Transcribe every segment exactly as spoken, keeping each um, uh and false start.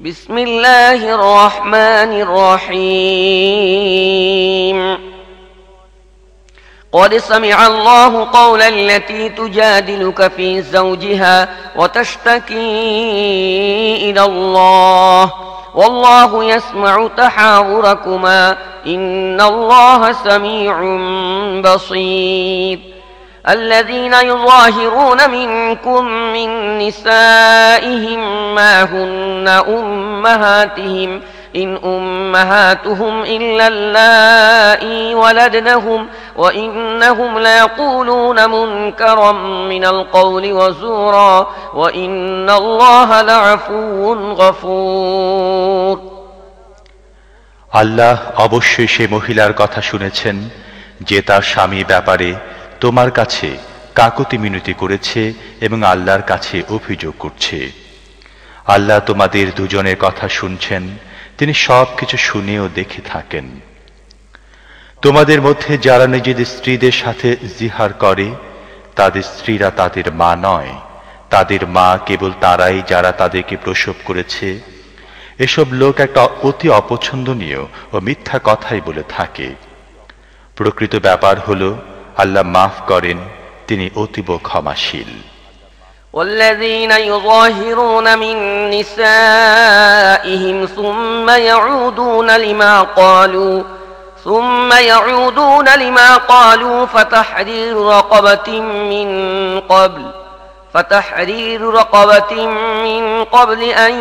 بسم الله الرحمن الرحيم قد سمع الله قول التي تجادلك في زوجها وتشتكي إلى الله والله يسمع تحاوركما إن الله سميع بصير الذين يظاهرون منكم من نسائهم ما هن أمهاتهم إن أمهاتهم إلا اللائي ولدنهم وإنهم ليقولون منكرا من القول وزورا وإن الله لعفو غفور আল্লাহ অবশ্যই সে মহিলার কথা শুনেছেন যে তার স্বামী ব্যাপারে তোমার কাছে কাকুতি মিনতি করেছে এবং আল্লাহর কাছে অভিযোগ করছে। আল্লাহ তোমাদের দুজনের কথা শুনছেন, তিনি সব কিছু শুনে ও দেখে থাকেন। তোমাদের মধ্যে যারা নিজেদের স্ত্রীদের সাথে জিহার করে তাদের স্ত্রীরা তাদের মা নয়, তাদের মা কেবল তারাই যারা তাদেরকে প্রসব করেছে। এসব লোক একটা অতি অপছন্দনীয় ও মিথ্যা কথাই বলে থাকে। প্রকৃত ব্যাপার হলো আল্লাহ মাফ করেন, তিনি অতীব ক্ষমাশীল। والذين يظاهرون من نسائهم ثم يعودون لما قالوا ثم يعودون لما قالوا فتحرير رقبة من قبل فتحرير رقبة من قبل أن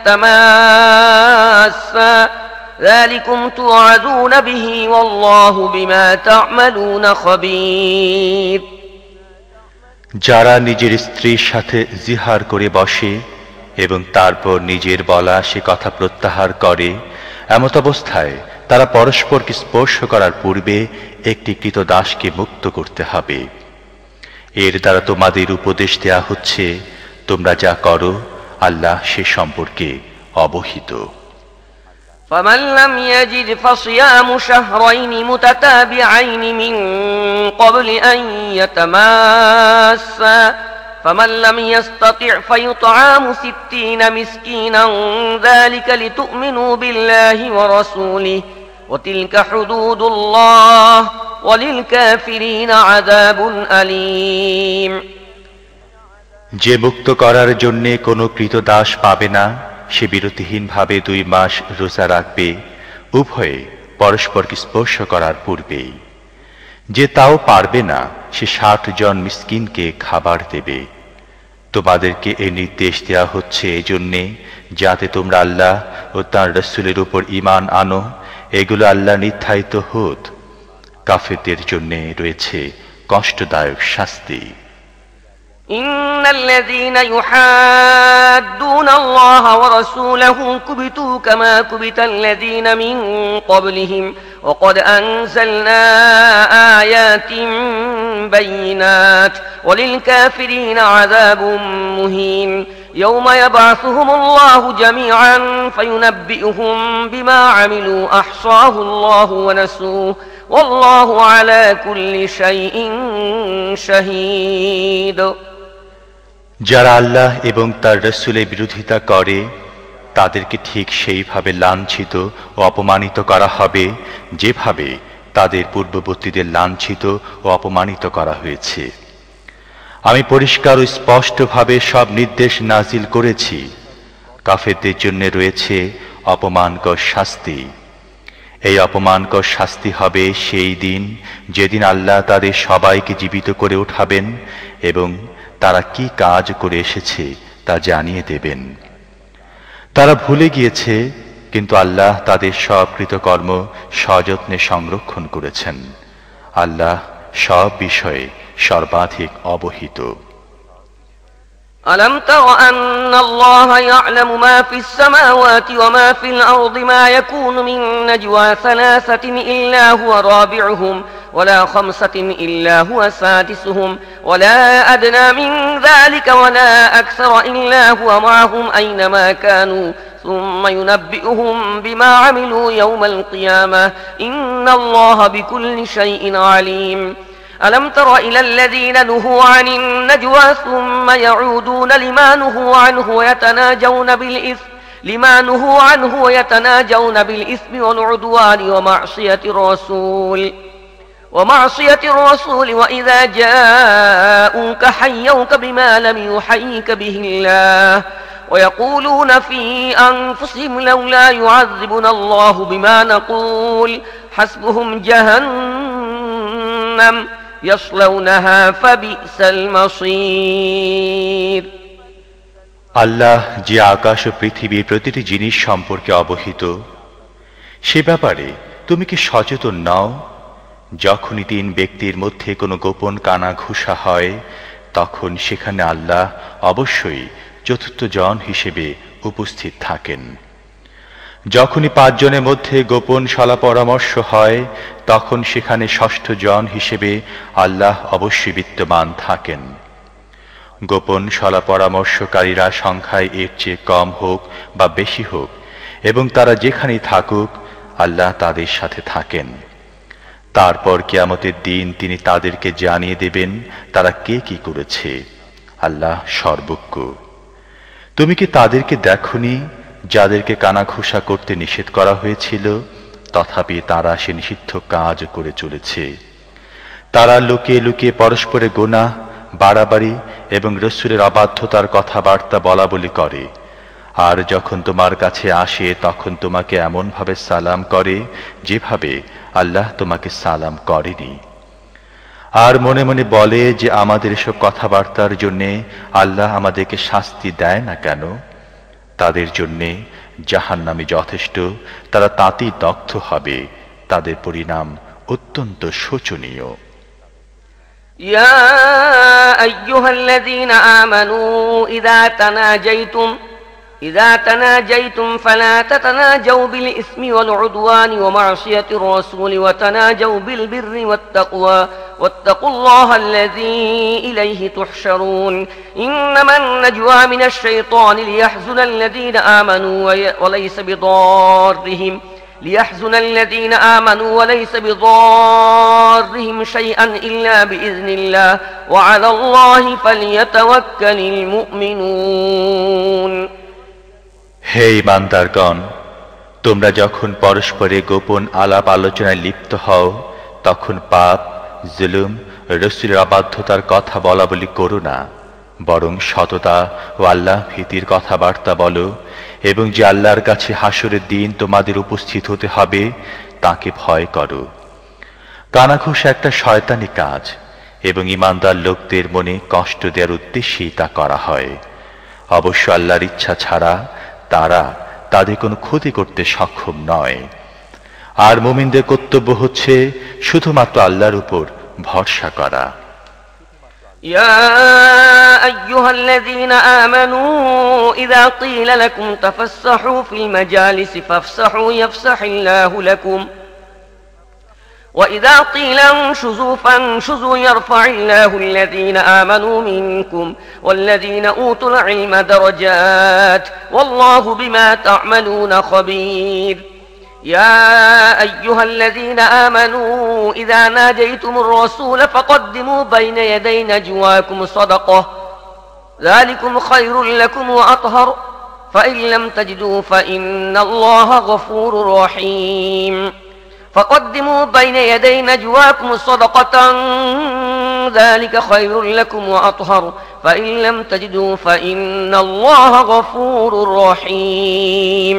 يتماسا ذلكم توعدون به والله بما تعملون خبير যারা নিজের স্ত্রীর সাথে জিহার করে বসে এবং তারপর নিজের বলা সে কথা প্রত্যাহার করে, এমত অবস্থায় তারা পরস্পরকে স্পর্শ করার পূর্বে একটি কৃতদাসকে মুক্ত করতে হবে। এর দ্বারা তোমাদের উপদেশ দেয়া হচ্ছে তোমরা যা করো আল্লাহ সে সম্পর্কে অবহিত। فمن لم يجد فصيام شهرين متتابعين من قبل أن يتماسا فمن لم يستطع فيطعام ستين مسكينا ذلك لتؤمنوا بالله ورسوله وتلك حدود الله وللكافرين عذاب أليم যে মুক্ত করার জন্য কোনো কৃতদাস পাবে না সে বিরতিহীনভাবে দুই মাস রোজা রাখবে, উভয়ে পরস্পরকে স্পর্শ করার পূর্বেই। যে তাও পারবে না সে ষাট জন মিসকিনকে খাবার দেবে। তোমাদেরকে এই নির্দেশ দেওয়া হচ্ছে এজন্যে যাতে তোমরা আল্লাহ ও তাঁর রাসূলের উপর ঈমান আনো। এগুলো আল্লাহ নির্ধারিত হুদ। কাফেরদের জন্য রয়েছে কষ্টদায়ক শাস্তি। إن الذين يحادون الله ورسوله كبتوا كما كبت الذين من قبلهم وقد أنزلنا آيات بينات وللكافرين عذاب مهين يوم يبعثهم الله جميعا فينبئهم بما عملوا أحصاه الله ونسوه والله على كل شيء شهيد যারা আল্লাহ এবং তার রাসূলের বিরোধিতা করে তাদেরকে ঠিক সেইভাবে লাঞ্ছিত ও অপমানিত করা হবে যেভাবে তাদের পূর্ববর্তীদের লাঞ্ছিত ও অপমানিত করা হয়েছে। আমি পরিষ্কার ও স্পষ্টভাবে সব নির্দেশ নাজিল করেছি। কাফেরদের জন্য রয়েছে অপমানকর শাস্তি। এই অপমানকর শাস্তি হবে সেই দিন যেদিন আল্লাহ তাদের সবাইকে জীবিত করে উঠাবেন এবং তারা কি কাজ করে এসেছে তা জানিয়ে দেবেন। তারা ভুলে গিয়েছে, কিন্তু আল্লাহ তাদের সব কৃতকর্ম সযত্নে সংরক্ষণ করেছেন। আল্লাহ সব বিষয়ে সর্বাধিক অবহিত। ألم تر أن الله يعلم ما في السماوات وما في الأرض ما يكون من نجوى ثلاثة إلا هو رابعهم ولا خمسة إلا هو سادسهم ولا أدنى من ذلك ولا أكثر إلا هو معهم أينما كانوا ثم ينبئهم بما عملوا يوم القيامة إن الله بكل شيء عليم ألم تر إلى الذين نهوا عن النجوى ثم يعودون لما نهوا عنه ويتناجون بالإثم لما نهوا عنه ويتناجون بالإثم والعدوان ومعصية الرسول ومعصية الرسول وإذا جاءوك حيوك بما لم يحيك به الله ويقولون في أنفسهم لولا يعذبنا الله بما نقول حسبهم جهنم يصلونها فبئس المصير আল্লাহ যে আকাশ ও পৃথিবীর প্রতিটি জিনিস সম্পর্কে অবহিত, সে ব্যাপারে তুমি কি সচেতন নও? যখনই তিন ব্যক্তির মধ্যে কোনো গোপন কানাঘুষা হয়, তখন সেখানে আল্লাহ অবশ্যই চতুর্থ জন হিসেবে উপস্থিত থাকেন। যখনই পাঁচজনের মধ্যে গোপন সলা পরামর্শ হয়, তখন সেখানে ষষ্ঠ জন হিসেবে আল্লাহ অবশ্যই বিদ্যমান থাকেন। গোপন সলা পরামর্শকারীরা সংখ্যায় এর চেয়ে কম হোক বা বেশি হোক, এবং তারা যেখানেই থাকুক, আল্লাহ তাদের সাথে থাকেন। তারপর কিয়ামতের দিন তিনি তাদেরকে জানিয়ে দেবেন তারা কে কি করেছে। আল্লাহ সর্বজ্ঞ। তুমি কি তাদেরকে দেখনি যাদেরকে কানাঘুষা করতে নিষেধ করা হয়েছিল, তথাপি তারা সে নিষিদ্ধ কাজ করে চলেছে। তারা লুকিয়ে লুকিয়ে পরস্পরে গুনাহ, বাড়াবাড়ি এবং রাসূলের অবাধ্যতার কথাবার্তা বলা বলি করে। আর যখন তোমার কাছে আসে তখন তোমাকে এমন ভাবে সালাম করে যেভাবে আল্লাহ তোমাকে সালাম করেনি। আর মনে মনে বলে যে আমাদের এসব কথাবার্তার জন্য আল্লাহ আমাদেরকে শাস্তি দেয় না কেন? তাদের জন্য জাহান্নামই যথেষ্ট, তারা তাতেই দগ্ধ হবে। তাদের পরিণাম অত্যন্ত শোচনীয়। يا أيها الذين آمنوا إذا تناجيتم إذا تناجيتم فلا تتناجوا بالإثم والعدوان ومعصية الرسول وتناجوا بالبر والتقوى واتقوا الله الذي إليه تحشرون إنما النجوى من الشيطان ليحزن الذين آمنوا وليس بضارهم ليحزن الذين آمنوا وليس بضارهم شيئا إلا بإذن الله وعلى الله فليتوكل المؤمنون হে ঈমানদারগণ, তোমরা যখন পরস্পরে গোপন আলাপ আলোচনায় লিপ্ত হও, তখন পাপ, জুলুম, রাসূলের অবাধ্যতার কথা বলা বলি করো না, বরং সততা ও আল্লাহ ভীতির কথাবার্তা বলো, এবং যে আল্লাহর কাছে হাসরের দিন তোমাদের উপস্থিত হতে হবে তাকে ভয় করো। কানাঘুষা একটা শয়তানি কাজ, এবং ঈমানদার লোকদের মনে কষ্ট দেওয়ার উদ্দেশ্যেই তা করা হয়। অবশ্য আল্লাহর ইচ্ছা ছাড়া তারা তাদের কোনো ক্ষতি করতে সক্ষম নয়। আর মুমিনদের কর্তব্য হচ্ছে শুধুমাত্র আল্লাহর উপর ভরসা করা। يا أيها الذين آمنوا إذا قيل لكم تفسحوا في المجالس فافسحوا يفسح الله لكم وإذا قيل انشزوا فانشزوا يرفع الله الذين آمنوا منكم والذين أوتوا العلم درجات والله بما تعملون خبير يا أيها الذين آمنوا إذا ناجيتم الرسول فقدموا بين يدي نجواكم صدقة ذلكم خير لكم وأطهر فإن لم تجدوا فإن الله غفور رحيم فقدموا بين يدي نجواكم صدقة ذلك خير لكم وأطهر فإن لم تجدوا فإن الله غفور رحيم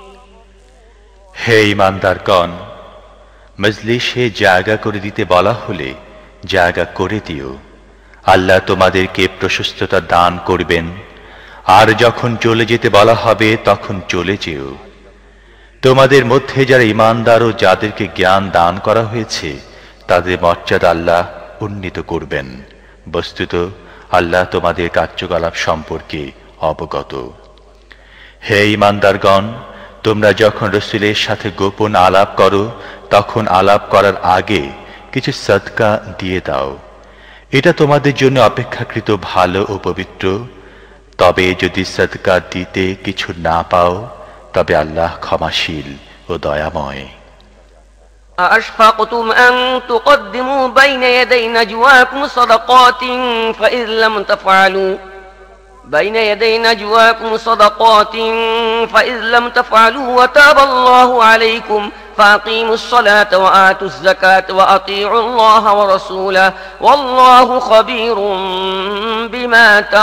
হে ঈমানদারগণ, মজলিসে জায়গা করে দিতে বলা হলে জায়গা করে দিও। আল্লাহ তোমাদেরকে প্রশস্ততা দান করবেন। আর যখন চলে যেতে বলা হবে তখন চলে যেও। তোমাদের মধ্যে যারা ঈমানদার ও যাদেরকে জ্ঞান দান করা হয়েছে তাদের মর্যাদা আল্লাহ উন্নীত করবেন। বস্তুত আল্লাহ তোমাদের কার্যকলাপ সম্পর্কে অবগত। হে ঈমানদারগণ, তোমরা যখন রাসূলের সাথে গোপন আলাপ করো তখন আলাপ করার আগে কিছু সদকা দিয়ে দাও। এটা তোমাদের জন্য অপেক্ষাকৃত ভালো ও পবিত্র। তবে যদি সদকা দিতে কিছু না পাও তবে আল্লাহ ক্ষমাশীল ও দয়াময়। أأشفقتم أن تقدموا بين يدي نجواكم صدقات فإذ لم تفعلوا بين يدي نجواكم صدقات فإذ لم تفعلوا وتاب الله عليكم فأقيموا الصلاة وآتوا الزكاة وأطيعوا الله ورسوله والله خبير بما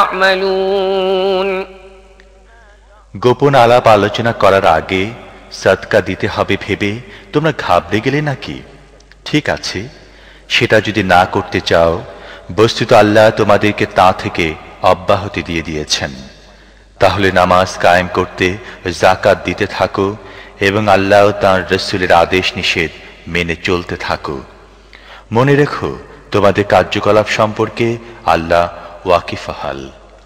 تعملون। গোপন আলাপ আলোচনা করার আগে সাদকা দিতে হবে ভেবে তোমরা ঘাবড়ে গেলে নাকি? ঠিক আছে, সেটা যদি না করতে চাও, বস্তুত আল্লাহ তোমাদেরকে তা থেকে অব্যাহতি দিয়ে দিয়েছেন। তাহলে নামাজ কায়েম করতে, যাকাত দিতে থাকো এবং আল্লাহ ও তাঁর রাসূলের আদেশ নিষেধ মেনে চলতে থাকো। মনে রেখো, তোমাদের কার্যকলাপ সম্পর্কে আল্লাহ ওয়াকিফাহাল।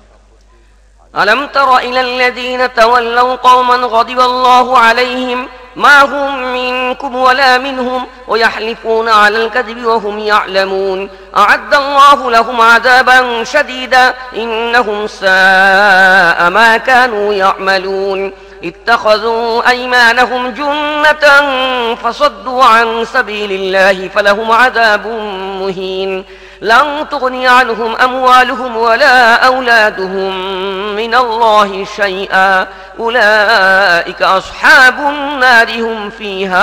ألم تر إلى الذين تولوا قوما غضب الله عليهم ما هم منكم ولا منهم ويحلفون على الكذب وهم يعلمون أعد الله لهم عذابا شديدا إنهم ساء ما كانوا يعملون اتخذوا أيمانهم جنة فصدوا عن سبيل الله فلهم عذاب مهين لن تغني عنهم أموالهم ولا أولادهم من الله شيئا أولئك أصحاب النار هم فيها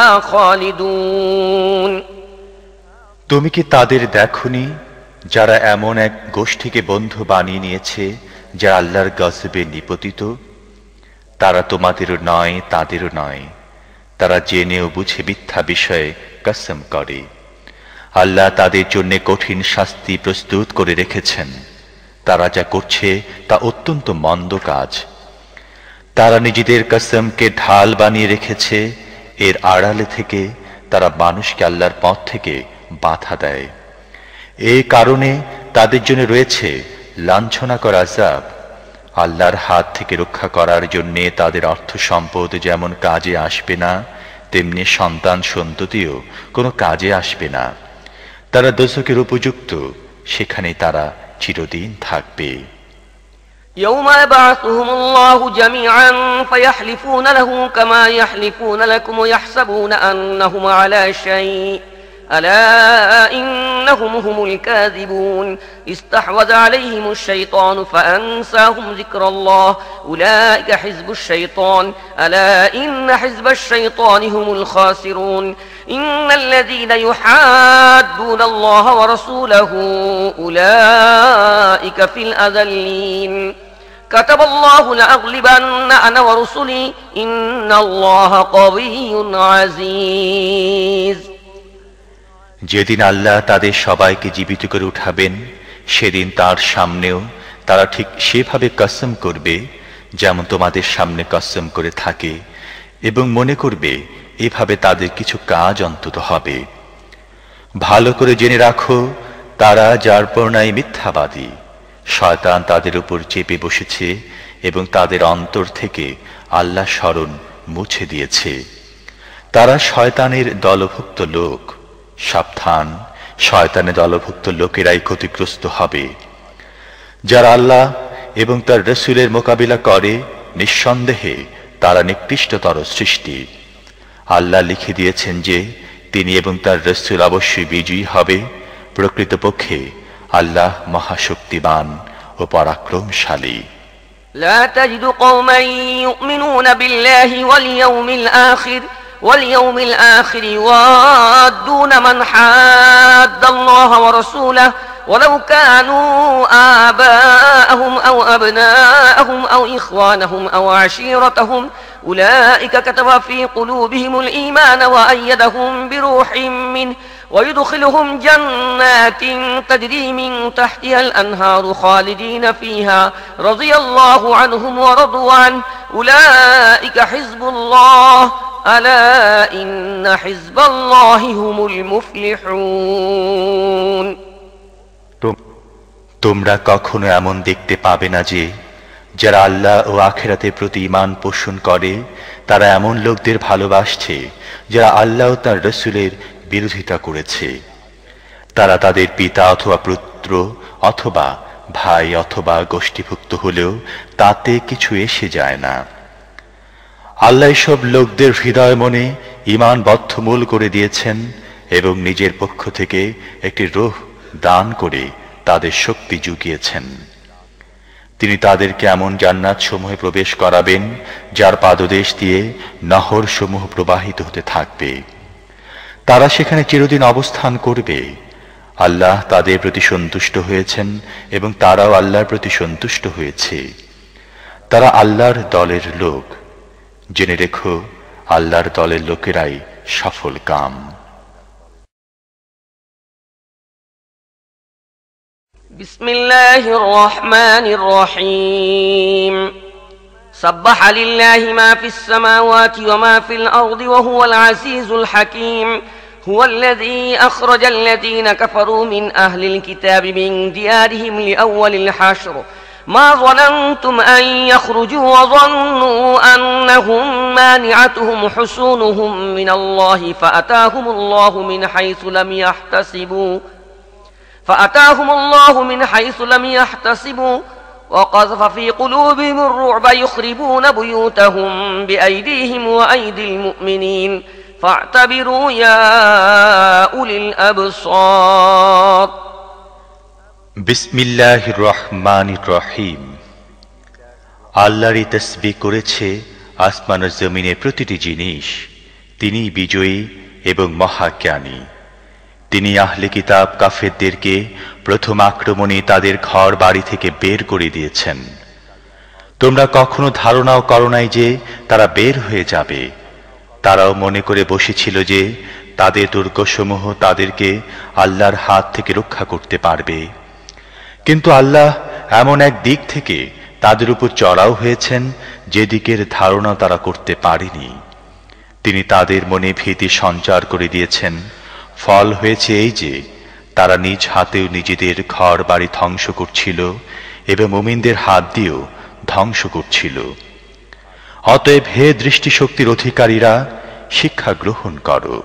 خالدون। তুমি কি তাদের দেখোনি যারা এমন এক গোষ্ঠীকে বন্ধু বানিয়ে নিয়েছে যারা আল্লাহর গজবে নিপতিত? তারা তোমাদেরও নয়, তাদেরও নয়। তারা জেনেও বুঝে মিথ্যা বিষয়ে কসম করে। আল্লাহ তাদের জন্য কঠিন শাস্তি প্রস্তুত করে রেখেছেন। তারা যা করছে তা অত্যন্ত মন্দ কাজ। তারা নিজেদের কসমকে ঢাল বানিয়ে রেখেছে, এর আড়ালে থেকে তারা মানুষকে আল্লাহর পথ থেকে বাধা দেয়। এই কারণে তাদের জন্য রয়েছে লাঞ্ছনাকর আযাব। আল্লাহর হাত থেকে রক্ষা করার জন্যে তাদের অর্থ সম্পদ যেমন কাজে আসবে না, তেমনি সন্তান সন্ততিও কোনো কাজে আসবে না। তারা দোজখের উপযুক্ত, সেখানে তারা চিরদিন থাকবে। يوم يبعثهم الله جميعا فيحلفون له كما يحلفون لكم ويحسبون أنهم على شيء ألا إنهم هم الكاذبون استحوذ عليهم الشيطان فأنساهم ذكر الله أولئك حزب الشيطان ألا إن حزب الشيطان هم الخاسرون إن الذين يحادون الله ورسوله أولئك في الأذلين كتب الله لأغلبن أنا ورسلي إن الله قوي عزيز। যেদিন আল্লাহ তাদের সবাইকে জীবিত করে উঠাবেন, সেদিন তার সামনেও তারা ঠিক সেভাবে কসম করবে যেমন তোমাদের সামনে কসম করে থাকে, এবং মনে করবে এভাবে তাদের কিছু কাজ অন্তত হবে। ভালো করে জেনে রাখো, তারা যার পরনাই মিথ্যাবাদী। শয়তান তাদের উপর চেপে বসেছে এবং তাদের অন্তর থেকে আল্লাহ স্মরণ মুছে দিয়েছে। তারা শয়তানের দলভুক্ত লোক। সাবধান, শয়তানের দলভুক্ত লোকেরাই ক্ষতিগ্রস্ত হবে। যারা আল্লাহ এবং তার রাসূলের মোকাবিলা করে, নিঃসন্দেহে তারা নিকৃষ্টতর সৃষ্টি। আল্লাহ লিখে দিয়েছেন যে তিনি এবং তার রাসূল অবশ্যই বিজয়ী হবে। প্রকৃতপক্ষে আল্লাহ মহাশক্তিমান ও পরাক্রমশালী। لا تجد قوما يؤمنون بالله واليوم الآخر واليوم الآخر يوادون من حاد الله ورسوله ولو كانوا آباءهم أو أبناءهم أو إخوانهم أو عشيرتهم أولئك كتب في قلوبهم الإيمان وأيدهم بروح منه ويدخلهم جنات تجري من تحتها الأنهار خالدين فيها رضي الله عنهم ورضوا عنه أولئك حزب الله ألا إن حزب الله هم المفلحون। তোমরা কখনো এমন দেখতে পাবে না যে যারা আল্লাহ ও আখিরাতের প্রতি ঈমান পোষণ করে তারা এমন লোকদের ভালোবাসছে যারা আল্লাহ ও তার রাসূলের বিরোধিতা করেছে। তারা তাদের পিতা অথবা পুত্র অথবা ভাই অথবা গোষ্ঠীভুক্ত হলেও তাতে কিছু এসে যায় না। আল্লাহ সব লোকদের হৃদয় মনে ঈমান বদ্ধমূল করে দিয়েছেন এবং নিজের পক্ষ থেকে একটি রূহ দান করে তাদের শক্তি জুগিয়েছেন। তিনি তাদেরকে এমন জান্নাত সমূহে প্রবেশ করাবেন যার পাদদেশ দিয়ে নহর সমূহ প্রবাহিত হতে থাকবে। তারা সেখানে চিরদিন অবস্থান করবে। আল্লাহ তাদের প্রতি সন্তুষ্ট হয়েছেন এবং তারাও আল্লাহর প্রতি সন্তুষ্ট হয়েছে। তারা আল্লাহর দলের লোক। জেনে রেখো, আল্লাহর দলের লোকেরাই সফল কাম। বিসমিল্লাহির রহমানির রহিম। সাব্বাহ লিল্লাহি মা ফিস সামাওয়াতি ওয়া মা ফিল আরদি ওয়া হুয়াল আজিজুল হাকীম। هو الذي أخرج الذين كفروا من أهل الكتاب من ديارهم لأول الحشر ما ظننتم أن يخرجوا وظنوا أنهم مانعتهم حصونهم من الله فأتاهم الله من حيث لم يحتسبوا فأتاهم الله من حيث لم يحتسبوا وقذف في قلوبهم الرعب يخربون بيوتهم بأيديهم وأيدي المؤمنين فاعتبروا يا أولي الأبصار বিসমিল্লাহির রহমানির রহিম। আল্লাহরই তাসবিহ করেছে আসমান ও জমিনের প্রতিটি জিনিস। তিনি বিজয়ী এবং মহাজ্ঞানী। তিনি আহলে কিতাব কাফেরদেরকে প্রথম আক্রমণে তাদের ঘর বাড়ি থেকে বের করে দিয়েছেন। তোমরা কখনো ধারণাও করো নাই যে তারা বের হয়ে যাবে। তারাও মনে করে বসেছিল যে তাদের দুর্গসমূহ তাদেরকে আল্লাহর হাত থেকে রক্ষা করতে পারবে। কিন্তু আল্লাহ এমন এক দিক থেকে তাদের উপর চড়াও হয়েছেন যে দিকের ধারণা তারা করতে পারেনি। তিনি তাদের মনে ভীতি সঞ্চার করে দিয়েছেন। ফল হয়েছে এই যে তারা নিজ হাতেও নিজেদের ঘর বাড়ি ধ্বংস করছিল এবং মুমিনদের হাত দিয়েও ধ্বংস করছিল। অতএব হে দৃষ্টিশক্তির অধিকারীরা, শিক্ষা গ্রহণ করো।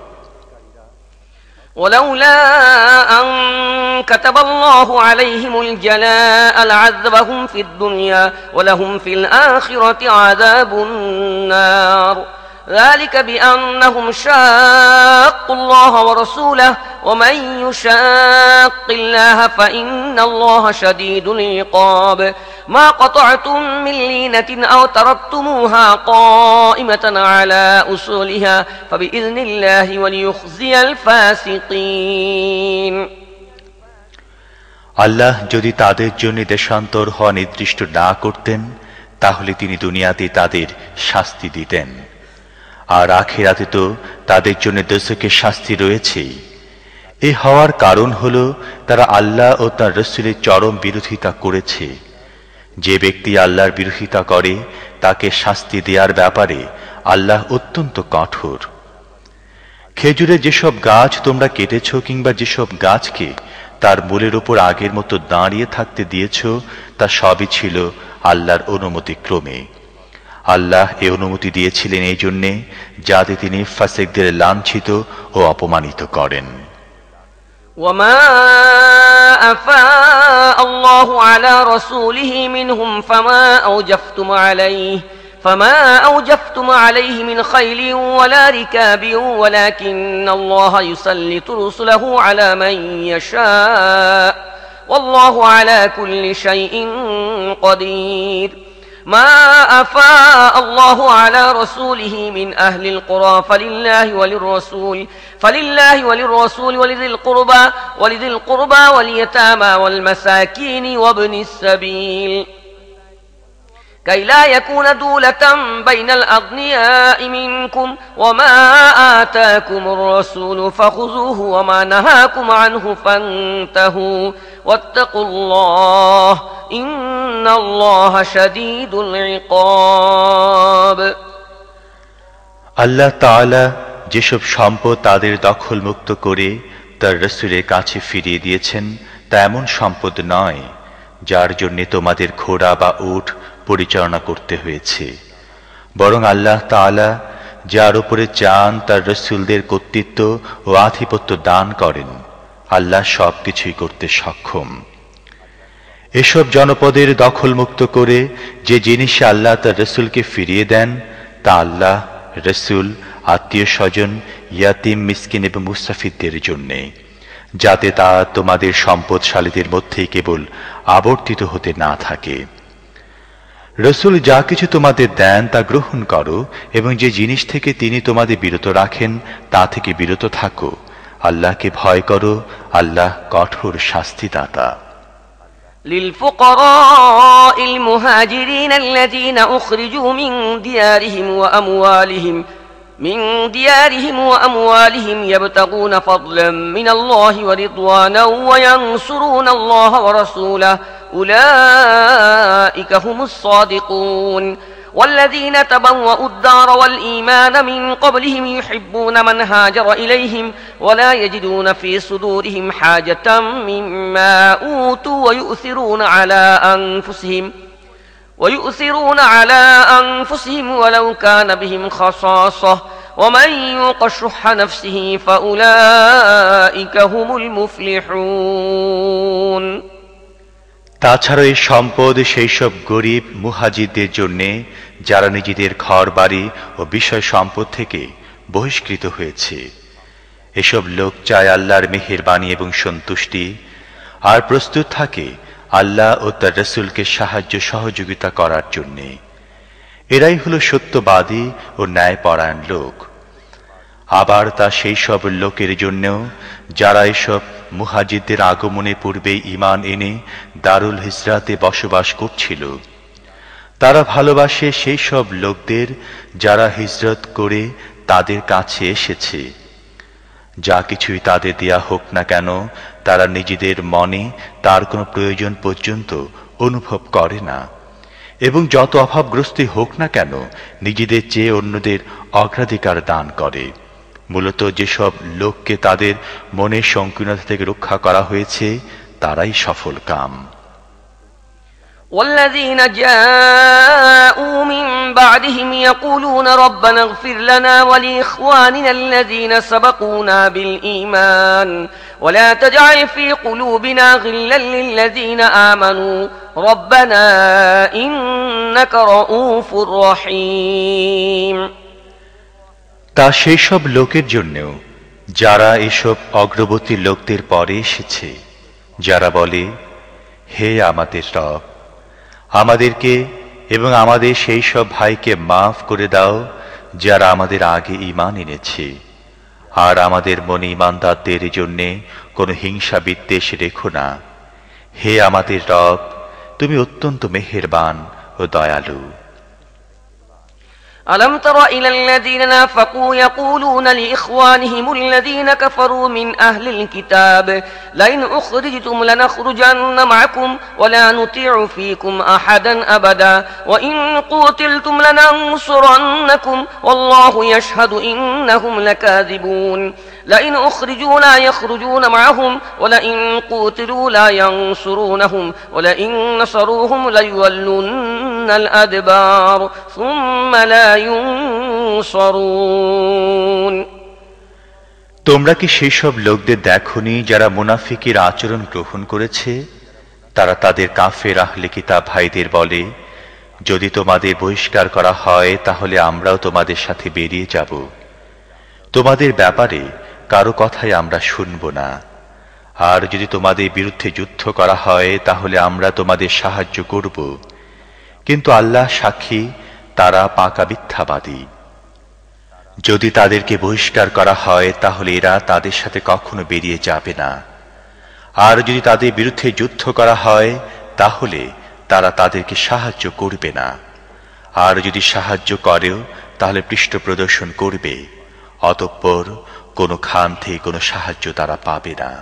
ولولا أن كتب الله عليهم الجلاء لعذبهم في الدنيا ولهم في الآخرة عذاب النار ذلك بأنهم شاقوا الله ورسوله ومن يشاق الله فإن الله شديد العقاب ما قطعتم من لينة أو تركتموها قائمة على أصولها فبإذن الله وليخزي الفاسقين আল্লাহ যদি তাদের জন্য দেশান্তর হওয়া নির্দিষ্ট না করতেন তাহলে তিনি দুনিয়াতে তাদের শাস্তি দিতেন, আর আখিরাতে তো তাদের জন্য দোজখের শাস্তি রয়েছেই। এ হওয়ার কারণ হল তারা আল্লাহ ও তার রাসূলের চরম বিরোধিতা করেছে। যে ব্যক্তি আল্লাহর বিরোধিতা করে তাকে শাস্তি দেওয়ার ব্যাপারে আল্লাহ অত্যন্ত কঠোর। খেজুরের যেসব গাছ তোমরা কেটেছ কিংবা যেসব গাছকে তার মূলের উপর আগের মতো দাঁড়িয়ে থাকতে দিয়েছ তা সবই ছিল আল্লাহর অনুমতি ক্রমে। আল্লাহ এ অনুমতি দিয়েছিলেন এই জন্যে যাতে তিনি ফাসিকদের লাঞ্ছিত ও অপমানিত করেন। وما أفاء الله على رسوله منهم فما أوجفتم عليه فما أوجفتم عليه من خيل ولا ركاب ولكن الله يسلط رسله على من يشاء والله على كل شيء قدير ما أفاء الله على رسوله من أهل القرى فلله وللرسول فلله وللرسول ولذي القربى ولذي القربى واليتامى والمساكين وابن السبيل كي لا يكون دولة بين الأغنياء منكم وما آتاكم الرسول فخذوه وما نهاكم عنه فانتهوا واتقوا الله إن الله شديد العقاب আল্লাহ তাআলা যেসব সম্পদ তাদের দখল মুক্ত করে তার রাসূলের কাছে ফিরিয়ে দিয়েছেন তা এমন সম্পদ নয় যার জন্য তোমাদের ঘোড়া বা উট পরিচালনা করতে হয়েছে, বরং আল্লাহ তাআলা যার উপরে চান তার রাসূলদের কর্তৃত্ব ও আধিপত্য দান করেন। আল্লাহ সবকিছুই করতে সক্ষম। এসব জনপদের দখলমুক্ত করে যে জিনিস আল্লাহ তার রাসূলকে ফিরিয়ে দেন তা আল্লাহ, রাসূল, আত্মীয় স্বজন, ইয়াতিম, মিসকিন এবং মুসাফিরদের জন্যে, যাতে তা তোমাদের সম্পদশালীদের মধ্যেই কেবল আবর্তিত হতে না থাকে। রসুল যা কিছু তোমাদের দেন তা গ্রহণ করো এবং যে জিনিস থেকে তিনি তোমাদের বিরত রাখেন তা থেকে বিরত থাকো। আল্লাহকে ভয় করো, আল্লাহ কঠোর শাস্তিদাতা। للفقراء المهاجرين الذين أخرجوا من ديارهم وأموالهم من ديارهم وأموالهم يبتغون فضلا من الله ورضوانا وينصرون الله ورسوله أولئك هم الصادقون والذين تبوأوا الدار والإيمان من قبلهم يحبون من هاجر إليهم ولا يجدون في صدورهم حاجة مما أوتوا ويؤثرون على أنفسهم ويؤثرون على أنفسهم ولو كان بهم خصاصة ومن يوق شح نفسه فأولئك هم المفلحون। তাছাড়া এই সম্পদ সেই সব গরিব মুহাজিরদের জন্যে যারা নিজেদের ঘর বাড়ি ও বিষয় সম্পদ থেকে বহিষ্কৃত হয়েছে। এসব লোক চায় আল্লাহর মেহেরবানি এবং সন্তুষ্টি, আর প্রস্তুত থাকে আল্লাহ ও তার রসুলকে সাহায্য সহযোগিতা করার জন্যে। এরাই হলো সত্যবাদী ও ন্যায়পরায়ণ লোক। আবার তা সেই সব লোকের জন্যও যারা এসব মুহাজিরদের আগমনে পূর্বে ঈমান এনে দারুল হিজরাতে বসবাস করছিল। তারা ভালোবাসে সেই সব লোকদের যারা হিজরত করে তাদের কাছে এসেছে। যা কিছুই তাদের দেয়া হোক না কেন তারা নিজেদের মনে তার কোনো প্রয়োজন পর্যন্ত অনুভব করে না, এবং যত অভাবগ্রস্তই হোক না কেন নিজেদের চেয়ে অন্যদের অগ্রাধিকার দান করে। মূলত যেসব লোককে তাদের মনের সংকীর্ণতা থেকে রক্ষা করা হয়েছে তারাই সফল কাম। والذين جاءوا من بعدهم يقولون ربنا اغفر لنا ولإخواننا الذين سبقونا بالإيمان ولا تجعل في قلوبنا غلا للذين آمنوا ربنا إنك رؤوف رحيم। তা সেই সব লোকের জন্যও যারা এসব অগ্রবর্তী লোকদের পরে এসেছে, যারা বলে, হে আমাদের রব, আমাদেরকে এবং আমাদের সেই সব ভাইকে মাফ করে দাও যারা আমাদের আগে ঈমান এনেছে, আর আমাদের মনে ঈমানদারদের জন্যে কোনো হিংসা বিদ্বেষ রেখো না। হে আমাদের রব, তুমি অত্যন্ত মেহেরবান ও দয়ালু। ألم تر إلى الذين نافقوا يقولون لإخوانهم الذين كفروا من أهل الكتاب لئن أخرجتم لنخرجن معكم ولا نطيع فيكم أحدا أبدا وإن قتلتم لننصرنكم والله يشهد إنهم لكاذبون لئن أخرجوا لا يخرجون معهم ولئن قتلوا لا ينصرونهم ولئن نصروهم ليولن الأدبار ثم لا ينصرون। তোমরা কি সেই সব লোকদের দেখোনি যারা মুনাফিকের আচরণ গ্রহণ করেছে? তারা তাদের কাফের আহলে কিতাব ভাইদের বলে, যদি তোমাদের বহিষ্কার করা হয় তাহলে আমরাও তোমাদের সাথে বেরিয়ে যাব। তোমাদের ব্যাপারে কারো কথাই আমরা শুনব না। আর যদি তোমাদের বিরুদ্ধে যুদ্ধ করা হয় তাহলে আমরা তোমাদের সাহায্য করব। কিন্তু আল্লাহ সাক্ষী, তারা পাকা মিথ্যাবাদী। যদি তাদেরকে বহিষ্কার করা হয় তাহলে এরা তাদের সাথে কখনো বেরিয়ে যাবে না। আর যদি তাদের বিরুদ্ধে যুদ্ধ করা হয় তাহলে তারা তাদেরকে সাহায্য করবে না। আর যদি সাহায্য করেও তাহলে পৃষ্ঠ প্রদর্শন করবে, অতঃপর কোনো খান থেকে কোনো সাহায্য তারা পাবে না।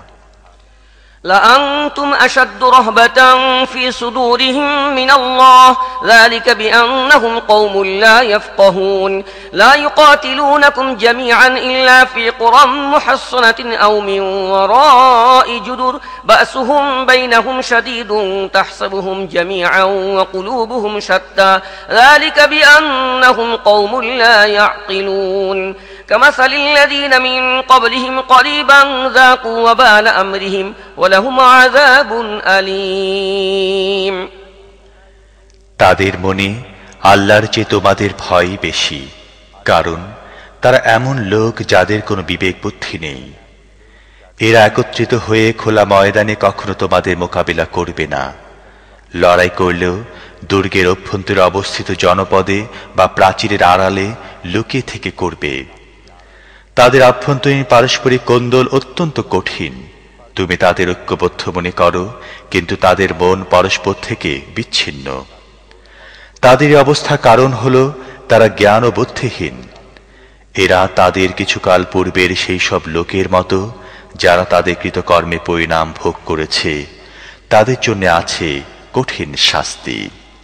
لأنتم أشد رهبة في صدورهم من الله ذلك بأنهم قوم لا يفقهون لا يقاتلونكم جميعا إلا في قرى محصنة أو من وراء جدر بأسهم بينهم شديد تحسبهم جميعا وقلوبهم شتى ذلك بأنهم قوم لا يعقلون كمثل الذين من قبلهم قريبا ذاقوا وبال أمرهم ولهم عذاب أليم। তাদের মনে আল্লাহর চেয়ে তোমাদের ভয় বেশি, কারণ তারা এমন লোক যাদের কোনো বিবেক বুদ্ধি নেই। এরা একত্রিত হয়ে খোলা ময়দানে কখনো তোমাদের মোকাবিলা করবে না। লড়াই করলেও দুর্গের অভ্যন্তরে অবস্থিত জনপদে বা প্রাচীরের আড়ালে লুকিয়ে থেকে করবে। তাদের আভ্যন্তরীণ পারস্পরিক কোন্দল অত্যন্ত কঠিন। তুমি তাদের ঐক্যবদ্ধ মনে করো, কিন্তু তাদের মন পরস্পর থেকে বিচ্ছিন্ন। তাদের অবস্থা কারণ হল তারা জ্ঞান ও বুদ্ধিহীন। এরা তাদের কিছুকাল পূর্বের সেই সব লোকের মতো যারা তাদের কৃতকর্মে পরিণাম ভোগ করেছে। তাদের জন্য আছে কঠিন শাস্তি।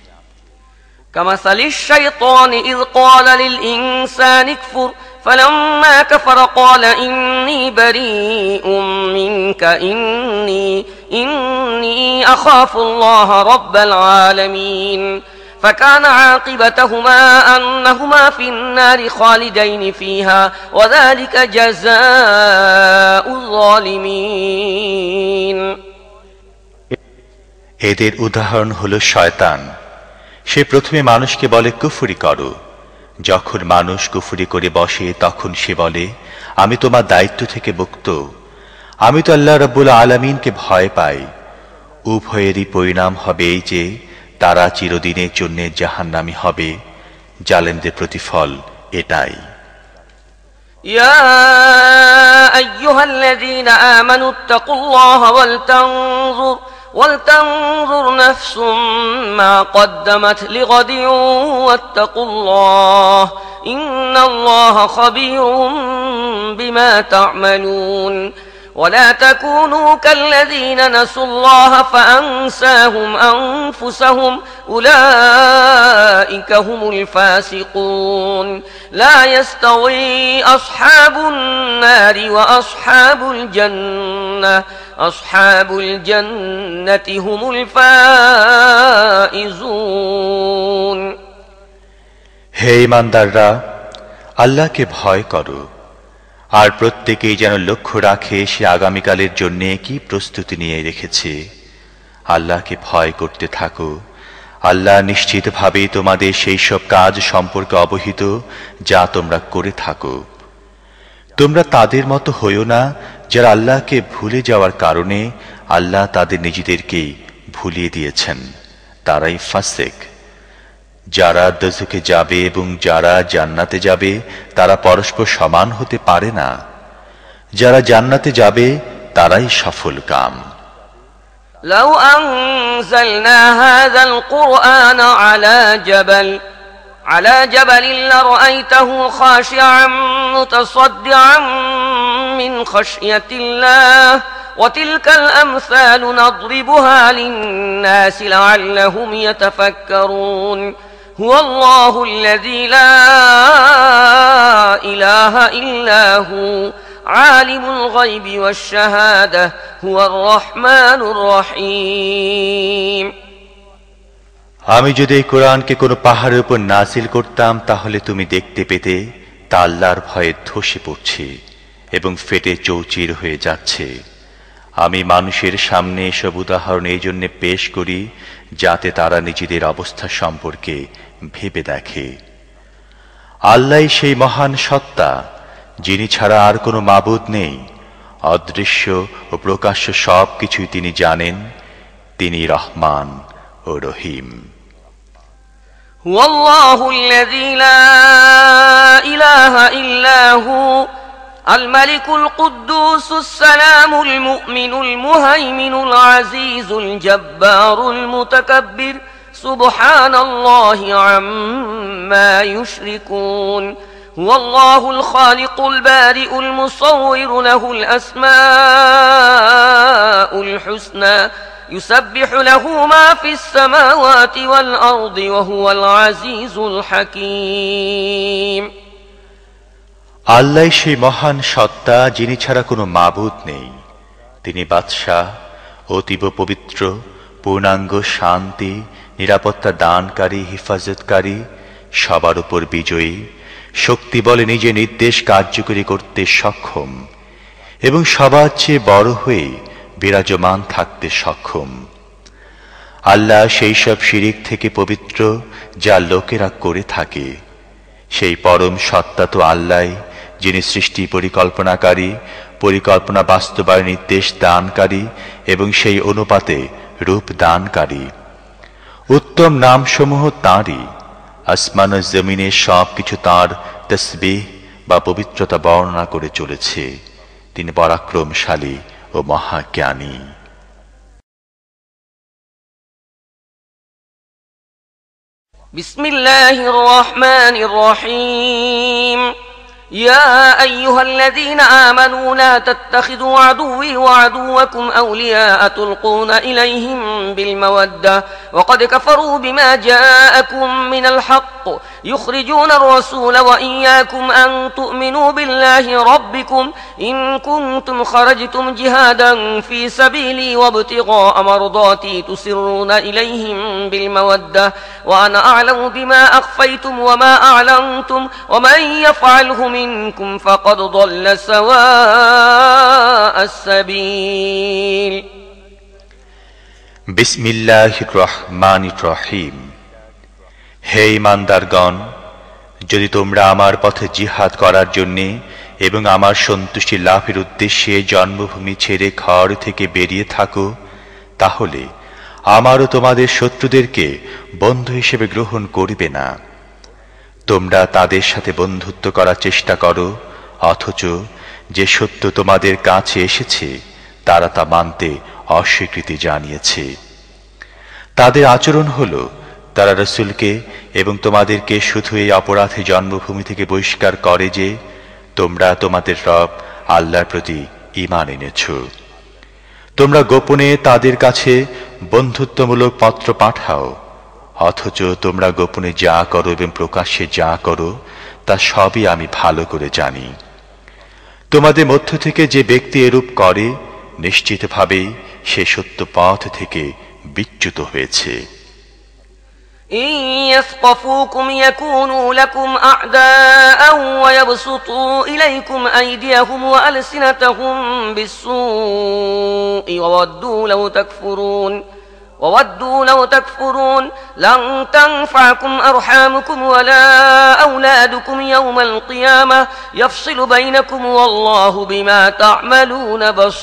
كمثل الشيطان إذ قال للإنسان اكفر فلما كفر قال إني بريء منك إني إني أخاف الله رب العالمين فكان عاقبتهما أنهما في النار خالدين فيها وذلك جزاء الظالمين। এদের উদাহরণ হলো শয়তান। সে প্রথমে মানুষকে বলে কুফরি করো। যখন মানুষ কুফরি করে বসে তখন সে বলে আমি তোমার দায়িত্ব থেকে মুক্ত, আমি তো আল্লাহ রাব্বুল আলামিনকে ভয় পাই। উভয়েরই পরিণাম হবে এই যে তারা চিরদিনের জন্য জাহান্নামী হবে। জালেমদের প্রতিফল এটাই। يا أيها الذين آمنوا اتقوا الله ولتنظر ولتنظر نفس ما قدمت لغد واتقوا الله إن الله خبير بما تعملون ولا تكونوا كالذين نسوا الله فأنساهم أنفسهم أولئك هم الفاسقون لا يستوي أصحاب النار وأصحاب الجنة أصحاب الجنة هم الفائزون। হে ঈমানদাররা, আল্লাহকে ভয় করো, আর প্রত্যেকেই যেন লক্ষ্য রাখে সে আগামীকালের জন্য কি প্রস্তুতি নিয়ে রেখেছে। আল্লাহকে ভয় করতে থাকো। আল্লাহ নিশ্চিতভাবে তোমাদের সেই সব কাজ সম্পর্কে অবহিত যা তোমরা করে থাকো। তোমরা তাদের মতো হইও না যারা আল্লাহকে ভুলে যাওয়ার কারণে আল্লাহ তাদের নিজেদেরকেই ভুলিয়ে দিয়েছেন। তারাই ফাসিক। যারা দোজখে যাবে এবং যারা জান্নাতে যাবে তারা পরস্পর সমান হতে পারে না। যারা জান্নাতে যাবে তারাই সফল কাম। لو أنزلنا هذا القرآن على جبل على جبل لرأيته خاشعا متصدعا من خشية الله وتلك الأمثال نضربها للناس لعلهم يتفكرون هو الله الذي لا إله إلا هو عالم الغيب والشهادة هو الرحمن الرحيم। আমি যদি এই কোরআনকে কোনো পাহাড়ের উপর নাযিল করতাম তাহলে তুমি দেখতে পেতে তা আল্লাহর ভয়ে ধসে পড়ছে এবং ফেটে চৌচির হয়ে যাচ্ছে। আমি মানুষের সামনে এসব উদাহরণ এই জন্য পেশ করি যাতে তারা নিজেদের অবস্থা সম্পর্কে ভেবে দেখে। আল্লাহই সেই মহান সত্তা যিনি ছাড়া আর কোনো মাবুদ নেই। অদৃশ্য ও প্রকাশ্য সব কিছুই তিনি জানেন। তিনি রহমান ও রহিম। هو الله الذي لا إله إلا هو الملك القدوس السلام المؤمن المهيمن العزيز الجبار المتكبر سبحان الله عما يشركون هو الله الخالق البارئ المصور له الأسماء الحسنى يسبح له ما في السماوات والأرض وهو العزيز الحكيم। আল্লাহ সেই মহান সত্তা যিনি ছাড়া কোনো মাবুদ নেই। তিনি বাদশাহ, অতীব পবিত্র, পূর্ণাঙ্গ শান্তি, নিরাপত্তা দানকারী, হিফাজতকারী, সবার উপর বিজয়ী, শক্তি বলে নিজে নির্দেশ কার্যকরী করতে সক্ষম এবং সবার চেয়ে বড় হয়ে বিরাজমান থাকতে সক্ষম। আল্লাহ সেই সব শিরিক থেকে পবিত্র যা লোকেরা করে থাকে। সেই পরম সত্তা তো আল্লাহ যিনি সৃষ্টি পরিকল্পনাকারী, পরিকল্পনা বাস্তবায়ন নির্দেশ দানকারী এবং সেই অনুপাতে রূপ দানকারী। উত্তম নামসমূহ তাঁরই। আসমান ও জমিনে সব কিছু তাঁর তসবিহ বা পবিত্রতা বর্ণনা করে চলেছে। তিনি পরাক্রমশালী ও মহাজ্ঞানী। বিসমিল্লাহির রহমানির রহিম। يا أيها الذين آمنوا لا تتخذوا عدوي وعدوكم أولياء تلقون إليهم بالمودة وقد كفروا بما جاءكم من الحق يخرجون الرسول وإياكم أن تؤمنوا بالله ربكم إن كنتم خرجتم جهادا في سبيلي وابتغاء مرضاتي تسرون إليهم بالمودة وأنا أعلم بما أخفيتم وما أعلنتم ومن يفعله منكم فقد ضل سواء السبيل বিসমিল্লাহির রহমানির রহিম। হে ঈমানদারগণ, যদি তোমরা আমার পথে জিহাদ করার জন্যে এবং আমার সন্তুষ্টি লাভের উদ্দেশ্যে জন্মভূমি ছেড়ে ঘর থেকে বেরিয়ে থাকো, তাহলে আমারও তোমাদের শত্রুদেরকে বন্ধু হিসেবে গ্রহণ করবে না। তোমরা তাদের সাথে বন্ধুত্ব করার চেষ্টা করো, অথচ যে সত্য তোমাদের কাছে এসেছে তারা তা মানতে অস্বীকৃতি জানিয়েছে। তাদের আচরণ হলো, তারা রাসূলকে এবং তোমাদেরকে শুধু এই অপরাধে জন্মভূমি থেকে বহিষ্কার করে যে তোমরা তোমাদের রব আল্লাহর প্রতি ঈমান এনেছ। তোমরা গোপনে তাদের কাছে বন্ধুত্বমূলক পত্র পাঠাও, অথচ তোমরা গোপনে যা করো এবং প্রকাশ্যে যা করো তা সবই আমি ভালো করে জানি। তোমাদের মধ্য থেকে যে ব্যক্তি এরূপ করে নিশ্চিতভাবেই সে সত্য পথ থেকে বিচ্যুত হয়েছে। إن يثقفوكم يكونوا لكم أعداء ويبسطوا إليكم أيديهم وألسنتهم بالسوء وودوا لو تكفرون وودوا لو تكفرون لن تنفعكم أرحامكم ولا أولادكم يوم القيامة يفصل بينكم والله بما تعملون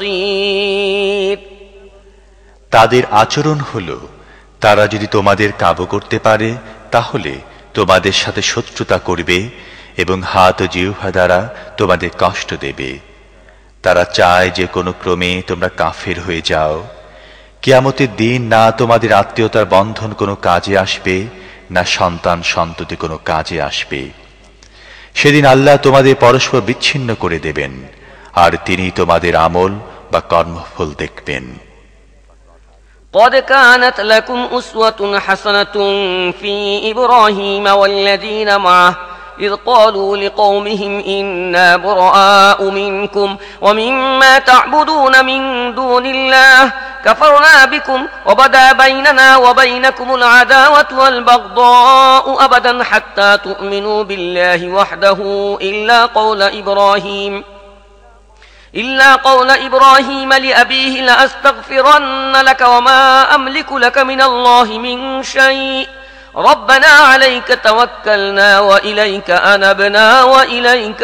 بصير। তাদের আচরণ হলো, তারা যদি তোমাদের কাবু করতে পারে তাহলে তোমাদের সাথে শত্রুতা করবে এবং হাত ও জিহ্বা দ্বারা তোমাদের কষ্ট দেবে। তারা চায় যে কোনো ক্রমে তোমরা কাফের হয়ে যাও। কিয়ামতের দিন না তোমাদের আত্মীয়তার বন্ধন কোনো কাজে আসবে, না সন্তান সন্ততি কোনো কাজে আসবে। সেদিন আল্লাহ তোমাদের পরস্পর বিচ্ছিন্ন করে দেবেন, আর তিনি তোমাদের আমল বা কর্মফল দেখবেন। قد كانت لكم أسوة حسنة في إبراهيم والذين معه إذ قالوا لقومهم إنا براء منكم ومما تعبدون من دون الله كفرنا بكم وبدا بيننا وبينكم العداوة والبغضاء أبدا حتى تؤمنوا بالله وحده إلا قول إبراهيم إلا قول إبراهيم لأبيه لأستغفرن لك وما أملك لك من الله من شيء ربنا عليك توكلنا وإليك أنبنا وإليك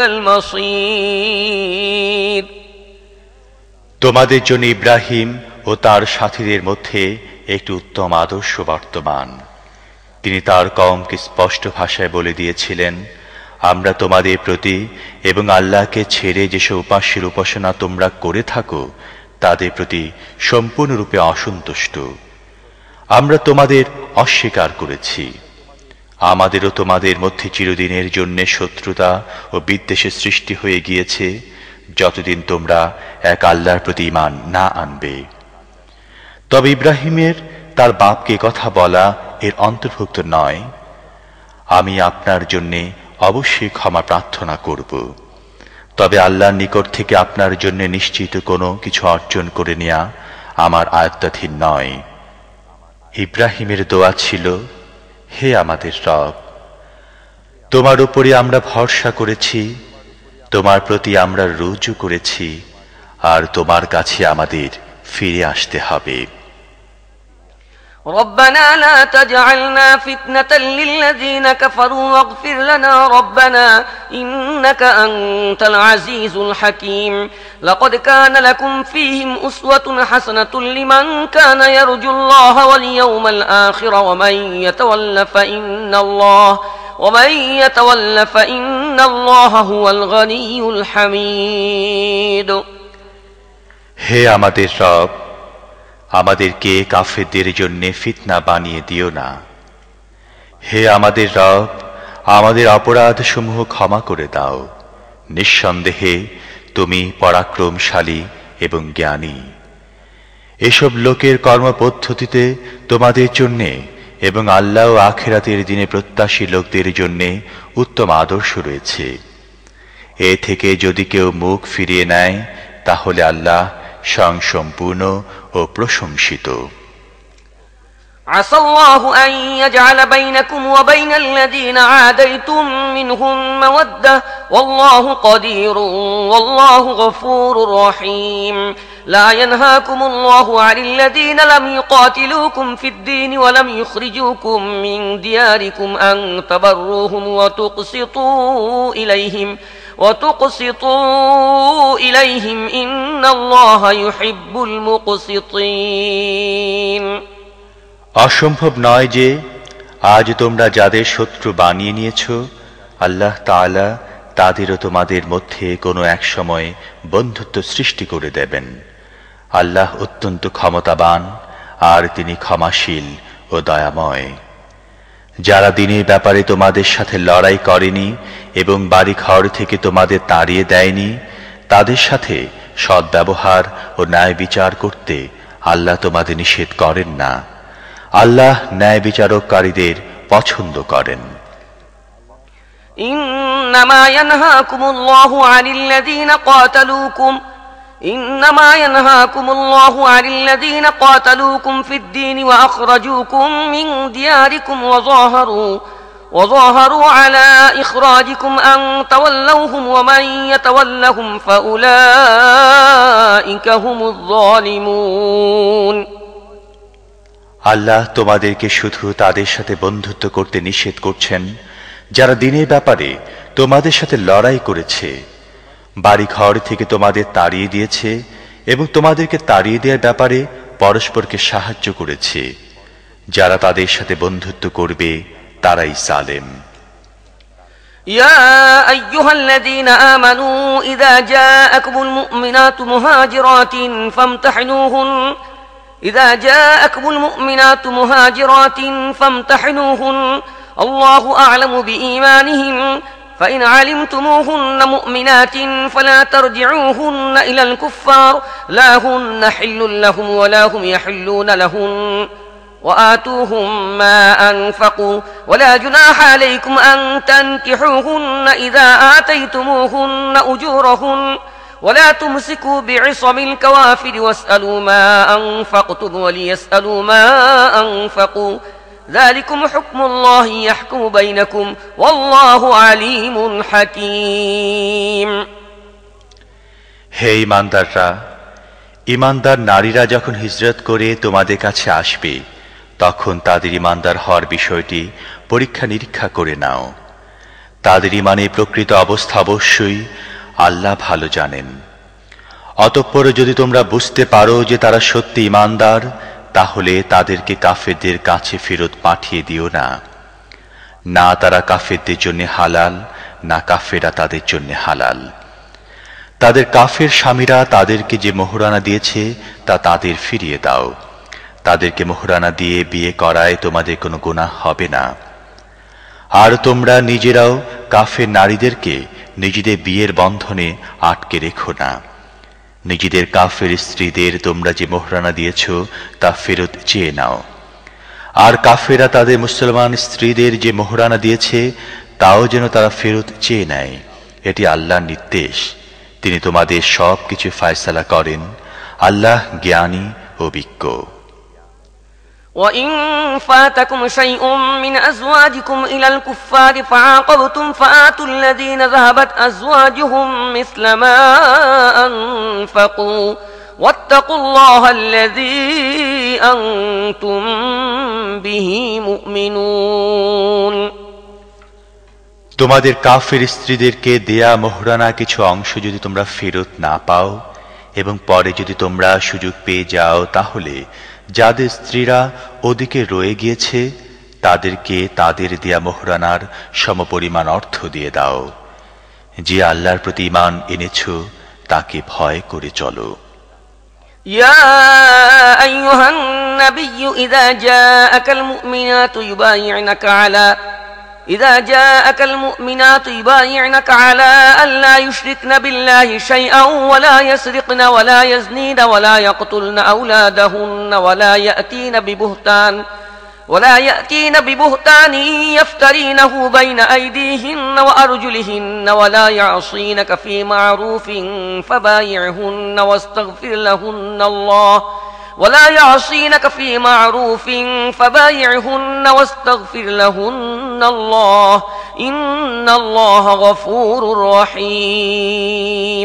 المصير। তোমাদের জন্য ইব্রাহিম ও তার সাথীদের মধ্যে একটি উত্তম আদর্শ বর্তমান। তিনি তার কওমকে স্পষ্ট ভাষায় বলে দিয়েছিলেন, আমরা তোমাদের প্রতি এবং আল্লাহকে ছেড়ে যেসব উপাস্যের উপাসনা তোমরা করে থাকো তাদের প্রতি সম্পূর্ণরূপে অসন্তুষ্ট। আমরা তোমাদের অস্বীকার করেছি। আমাদেরও তোমাদের মধ্যে চিরদিনের জন্য শত্রুতা ও বিদ্বেষের সৃষ্টি হয়ে গিয়েছে যতদিন তোমরা এক আল্লাহর প্রতি ঈমান না আনবে। তবে ইব্রাহিমের তার বাপকে কথা বলা এর অন্তর্ভুক্ত নয়। আমি আপনার জন্যে অবশ্যই ক্ষমা প্রার্থনা করব, তবে আল্লাহর নিকট থেকে আপনার জন্য নিশ্চিত কোনো কিছু অর্জন করে নেওয়া আমার আয়ত্তাধীন নয়। ইব্রাহিমের দোয়া ছিল, হে আমাদের রব, তোমার উপরে আমরা ভরসা করেছি, তোমার প্রতি আমরা রুজু করেছি, আর তোমার কাছে আমাদের ফিরে আসতে হবে। ربنا لا تجعلنا فتنة للذين كفروا واغفر لنا ربنا إنك أنت العزيز الحكيم لقد كان لكم فيهم أسوة حسنة لمن كان يرجو الله واليوم الآخر ومن يتول فإن الله ومن يتول فإن الله هو الغني الحميد হে আমাদের রব, আমাদেরকে কাফেরদের জন্য ফিতনা বানিয়ে দিও না। হে আমাদের রব, আমাদের অপরাধসমূহ ক্ষমা করে দাও। নিঃসন্দেহে তুমি পরাক্রমশালী এবং জ্ঞানী। এসব লোকের কর্মপদ্ধতিতে তোমাদের জন্যে এবং আল্লাহ ও আখিরাতের দিনে প্রত্যাশী লোকদের জন্যে উত্তম আদর্শ রয়েছে। এ থেকে যদি কেউ মুখ ফিরিয়ে নেয় তাহলে আল্লাহ স্বয়ংসম্পূর্ণ ও প্রশংসিত। عسى الله أن يجعل بينكم وبين الذين عاديتم منهم مودة والله قدير والله غفور رحيم لا ينهاكم الله عن الذين لم يقاتلوكم في الدين ولم يخرجوكم من دياركم أن تبروهم وتقسطوا إليهم وتقسطوا إليهم إن الله يحب المقسطين অসম্ভব নয় যে আজ তোমরা যাদের শত্রু বানিয়ে নিয়েছ আল্লাহ তাআলা তাদেরও তোমাদের মধ্যে কোনো এক সময় বন্ধুত্ব সৃষ্টি করে দেবেন। আল্লাহ অত্যন্ত ক্ষমতাবান আর তিনি ক্ষমাশীল ও দয়াময়। যারা দিনের ব্যাপারে তোমাদের সাথে লড়াই করেনি এবং বাড়িঘর থেকে তোমাদের তাড়িয়ে দেয়নি তাদের সাথে সদ্ব্যবহার ও ন্যায় বিচার করতে আল্লাহ তোমাদের নিষেধ করেন না। আল্লাহ ন্যায় বিচারককারীদের পছন্দ করেন। إنما ينهاكم الله عن الذين قاتلوكم إنما ينهاكم الله عن الذين قاتلوكم في الدين وأخرجوكم من دياركم وظاهروا وظاهروا على إخراجكم أن تولوهم ومن يتولهم فأولئك هم الظالمون আল্লাহ তোমাদেরকে শুধু তাদের সাথে বন্ধুত্ব করতে নিষেধ করছেন যারা দিনের ব্যাপারে তোমাদের সাথে লড়াই করেছে, বাড়িঘর থেকে তোমাদের তাড়িয়ে দিয়েছে এবং তোমাদেরকে তাড়িয়ে দেওয়ার ব্যাপারে পরস্পরকে সাহায্য করেছে। যারা তাদের সাথে বন্ধুত্ব করবে তারাই জালেম। يا أيها الذين آمنوا إذا جاءكم المؤمنات مهاجرات فامتحنوهن إذا جاءكم المؤمنات مهاجرات فامتحنوهن الله أعلم بإيمانهن فإن علمتموهن مؤمنات فلا ترجعوهن إلى الكفار لا هن حل لهم ولا هم يحلون لهن وآتوهم ما أنفقوا ولا جناح عليكم أن تنكحوهن إذا آتيتموهن أجورهن ولا تمسكوا بعصم الكوافر واسألوا ما أنفقتم وليسألوا ما أنفقوا ذلكم حكم الله يحكم بينكم والله عليم حكيم হে ঈমানদাররা, ঈমানদার নারীরা যখন হিজরত করে তোমাদের কাছে আসবে তখন তাদের ঈমানদার হওয়ার বিষয়টি পরীক্ষা নিরীক্ষা করে নাও। তাদের ঈমানের প্রকৃত অবস্থা অবশ্যই আল্লাহ ভালো জানেন। অতঃপর যদি তোমরা বুঝতে পারো যে তারা সত্যি ঈমানদার তাহলে তাদেরকে কাফেরদের কাছে ফেরত পাঠিয়ে দিও না। না তারা কাফেরদের জন্য হালাল, না কাফেররা তাদের জন্য হালাল। তাদের কাফের স্বামীরা তাদেরকে যে মোহরানা দিয়েছে তা তাদের ফিরিয়ে দাও। তাদেরকে মোহরানা দিয়ে বিয়ে করায় তোমাদের কোনো গুনাহ হবে না। আর তোমরা নিজেরাও কাফের নারীদেরকে নিজেদের বিয়ের বন্ধনে আটকে রেখো না। নিজেদের কাফের স্ত্রীদের তোমরা যে মোহরানা দিয়েছ তা ফেরত চেয়ে নাও। আর কাফেরা তাদের মুসলমান স্ত্রীদের যে মোহরানা দিয়েছে তাও যেন তারা ফেরত চেয়ে নেয়। এটি আল্লাহর নির্দেশ। তিনি তোমাদের সব কিছু ফয়সালা করেন। আল্লাহ জ্ঞানী ও বিজ্ঞ। وإن فاتكم شيء من أزواجكم إلى الكفار فعاقبتم فآتوا الذين ذهبت أزواجهم مثل ما أنفقوا واتقوا الله الذي أنتم به مؤمنون তোমাদের কাফির স্ত্রীদেরকে দেয়া মোহরানা কিছু অংশ যদি তোমরা ফেরত না পাও এবং পরে যদি তোমরা সুযোগ পেয়ে যাও তাহলে যাদের স্ত্রীরা ওদিকে রয়ে গিয়েছে তাদেরকে তাদের দেয়া মোহরানার সমপরিমাণ অর্থ দিয়ে দাও। যে আল্লাহর প্রতি ঈমান এনেছো তাকে ভয় করে চলো। يا أيها النبي إذا جاءك المؤمنات يبايعنك على إذا جاءك المؤمنات يبايعنك على أن لا يشركن بالله شيئا ولا يسرقن ولا يزنين ولا يقتلن أولادهن ولا يأتين ببهتان ولا يأتين ببهتان يفترينه بين أيديهن وأرجلهن ولا يعصينك في معروف فبايعهن واستغفر لهن الله ولا يعصينك في معروف فبايعهن واستغفر لهن الله إن الله غفور رحيم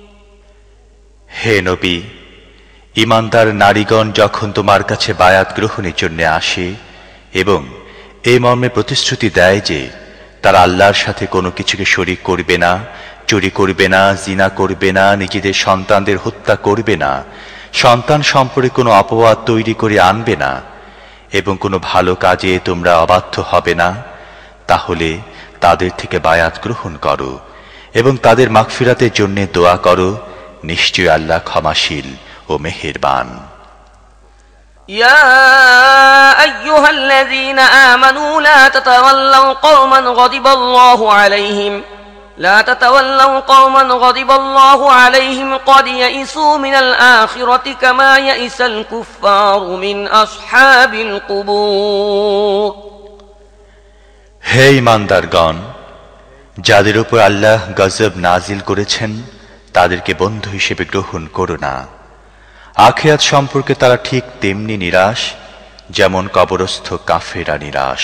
হে নবী, ঈমানদার নারীগণ যখন তোমার কাছে বায়াত গ্রহণের জন্য আসে এবং এই মর্মে প্রতিশ্রুতি দেয় যে তারা আল্লাহর সাথে কোনো কিছুকে শরীক করবে না, চুরি করবে না, জিনা করবে না, নিজেদের সন্তানদের হত্যা করবে না, সন্তান সম্পর্কে কোনো অপবাদ তৈরি করে আনবে না এবং কোনো ভালো কাজে তোমরা অবাধ্য হবে না, তাহলে তাদের থেকে বায়াত গ্রহণ করো এবং তাদের মাগফিরাতের জন্য দোয়া করো। নিশ্চয়ই আল্লাহ ক্ষমাশীল ও মেহেরবান। يا أيها الذين آمنوا لا تتولوا قوما غضب الله عليهم لا تتولوا قوما غضب الله عليهم قد يئسوا من الآخرة كما يئس الكفار من أصحاب القبور হে ঈমানদারগণ, যাদের উপর আল্লাহ গজব নাজিল করেছেন তাদেরকে বন্ধু হিসেবে গ্রহণ করো না। আখিরাত সম্পর্কে তারা ঠিক তেমনি নিরাশ যেমন কবরস্থ কাফেরা নিরাশ।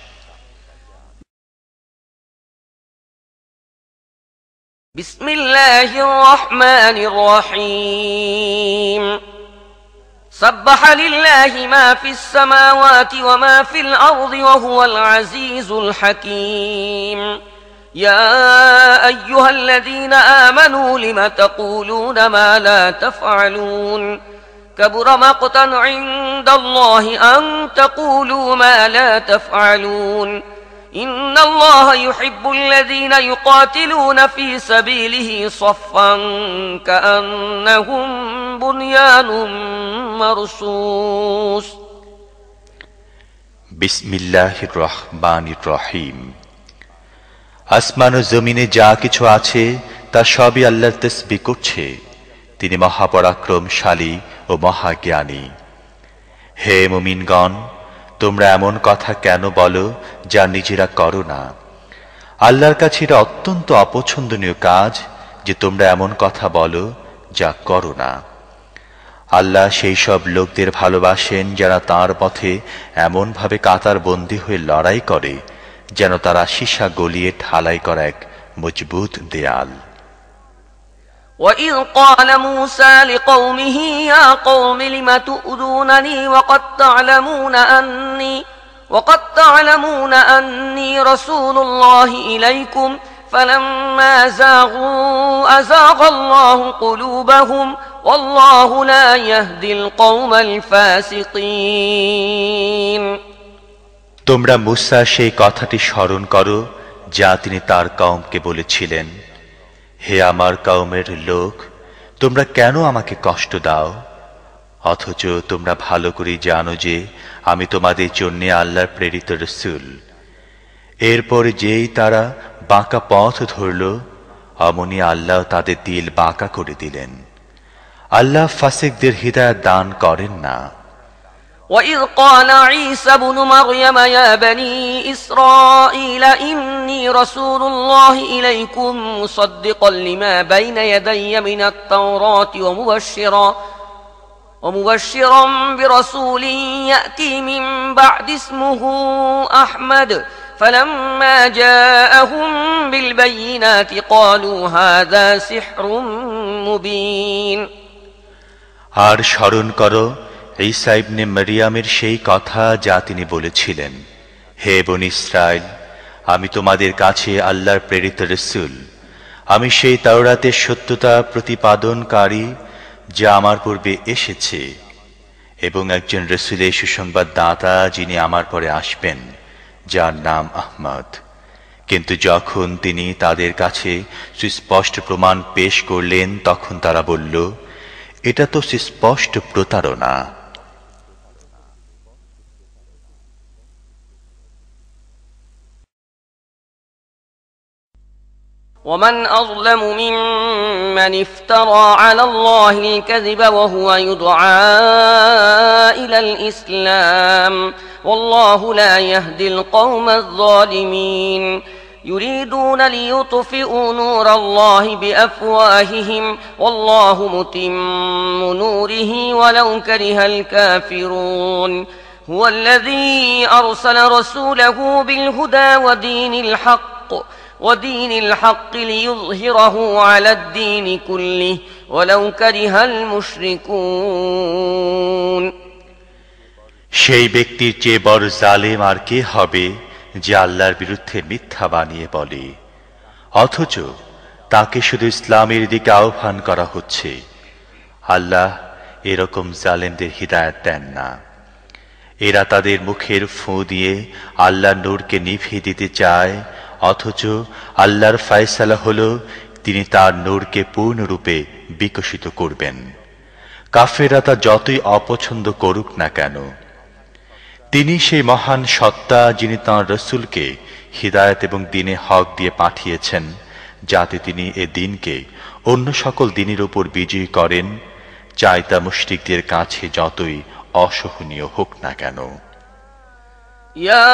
বিসমিল্লাহির রহমানির রহিম سبح لله ما في السماوات وما في الأرض وهو العزيز الحكيم يا أيها الذين آمنوا لم تقولون ما لا تفعلون كبر مقتا عند الله أن تقولوا ما لا تفعلون إن الله يحب الذين يقاتلون في سبيله صفا كأنهم بنيان مرصوص বিসমিল্লাহির রহমানির রহিম। আসমান ও জমিনে যা কিছু আছে তা সবই আল্লাহর তাসবিহ করছে। তিনি মহাপরাক্রমশালী ও মহাজ্ঞানী। হে মুমিনগণ, তোমরা এমন কথা কেন বলো যা নিজেরা করো না? আল্লাহর কাছে এটা অত্যন্ত অপছন্দনীয় কাজ যে তোমরা এমন কথা বলো যা করো না। আল্লাহ সেই সব লোকদের ভালোবাসেন যারা তাঁর পথে এমনভাবে কাতার বন্দী হয়ে লড়াই করে যেন তারা সীসা গলিয়ে ঢালাই করা এক মজবুত দেয়াল। وَإِذْ قَالَ مُوسَى لِقَوْمِهِ يَا قَوْمِ لِمَ تُؤْذُونَنِي وَقَدْ تَعْلَمُونَ أَنِّي وَقَدْ تَعْلَمُونَ أَنِّي رَسُولُ اللَّهِ إِلَيْكُمْ فَلَمَّا زَاغُوا أَزَاغَ اللَّهُ قُلُوبَهُمْ وَاللَّهُ لَا يَهْدِي الْقَوْمَ الْفَاسِقِينَ তোমরা মুসা সেই কথাটি স্মরণ করো যা তিনি তার কওমকে বলেছিলেন, হে আমার কওমের লোক, তোমরা কেন আমাকে কষ্ট দাও, অথচ তোমরা ভালো করে জানো যে আমি তোমাদের জন্য আল্লাহর প্রেরিত রাসূল। এরপর যেই তারা বাঁকা পথ ধরল, অমনি আল্লাহ তাদের দিল বাঁকা করে দিলেন। আল্লাহ ফাসিকদের হিদায়াত দান করেন না। وَإِذْ قَالَ عِيسَى ابْنُ مَرْيَمَ يَا بَنِي إِسْرَائِيلَ إِنِّي رَسُولُ اللَّهِ إِلَيْكُمْ مُصَدِّقًا لِمَا بَيْنَ يَدَيَّ مِنَ التَّوْرَاةِ وَمُبَشِّرًا وَمُبَشِّرًا بِرَسُولٍ يَأْتِي مِن بَعْدِ اسْمُهُ أَحْمَدُ فَلَمَّا جَاءَهُم بِالْبَيِّنَاتِ قَالُوا هَذَا سِحْرٌ مُبِينٌ আর স্মরণ করো ঈসা ইবনে মারইয়ামের সেই কথা যা তিনি বলেছিলেন, হে বনী ইসরাইল, আমি তোমাদের কাছে আল্লাহর প্রেরিত রাসূল। আমি সেই তাওরাতের সত্যতা প্রতিপাদনকারী যা আমার পূর্বে এসেছে, এবং একজন রাসূলের সুসংবাদ দাতা যিনি আমার পরে আসবেন, যার নাম আহমদ। কিন্তু যখন তিনি তাদের কাছে সুস্পষ্ট প্রমাণ পেশ করলেন, তখন তারা বলল, এটা তো সুস্পষ্ট প্রতারণা। ومن أظلم ممن افترى على الله الكذب وهو يدعى إلى الإسلام والله لا يهدي القوم الظالمين يريدون ليطفئوا نور الله بأفواههم والله متم نوره ولو كره الكافرون هو الذي أرسل رسوله بالهدى ودين الحق ودين الحق ليظهره على الدين كله ولو كره المشركون সেই ব্যক্তির চেয়ে বড় জালেম আর কে হবে যে আল্লাহর বিরুদ্ধে মিথ্যা বানিয়ে বলে, অথচ তাকে শুধু ইসলামের দিকে আহ্বান করা হচ্ছে। আল্লাহ এরকম জালেমদের হিদায়াত দেন না। এরা তাদের মুখের ফু দিয়ে আল্লাহর নূরকে নিভিয়ে দিতে চায়, অথচ আল্লাহর ফয়সালা হলো তিনি তার নূরকে পূর্ণরূপে বিকশিত করবেন। কাফেররা তা যতই অপছন্দ করুক না কেন, তিনি সেই মহান সত্তা যিনি তাঁর রাসূলকে হিদায়াত এবং দ্বীনে হক দিয়ে পাঠিয়েছেন, যাতে তিনি এ দ্বীনকে অন্য সকল দ্বীনের উপর বিজয়ী করেন, চাই তা মুশরিকদের কাছে যতই অসহনীয় হোক না কেন। يا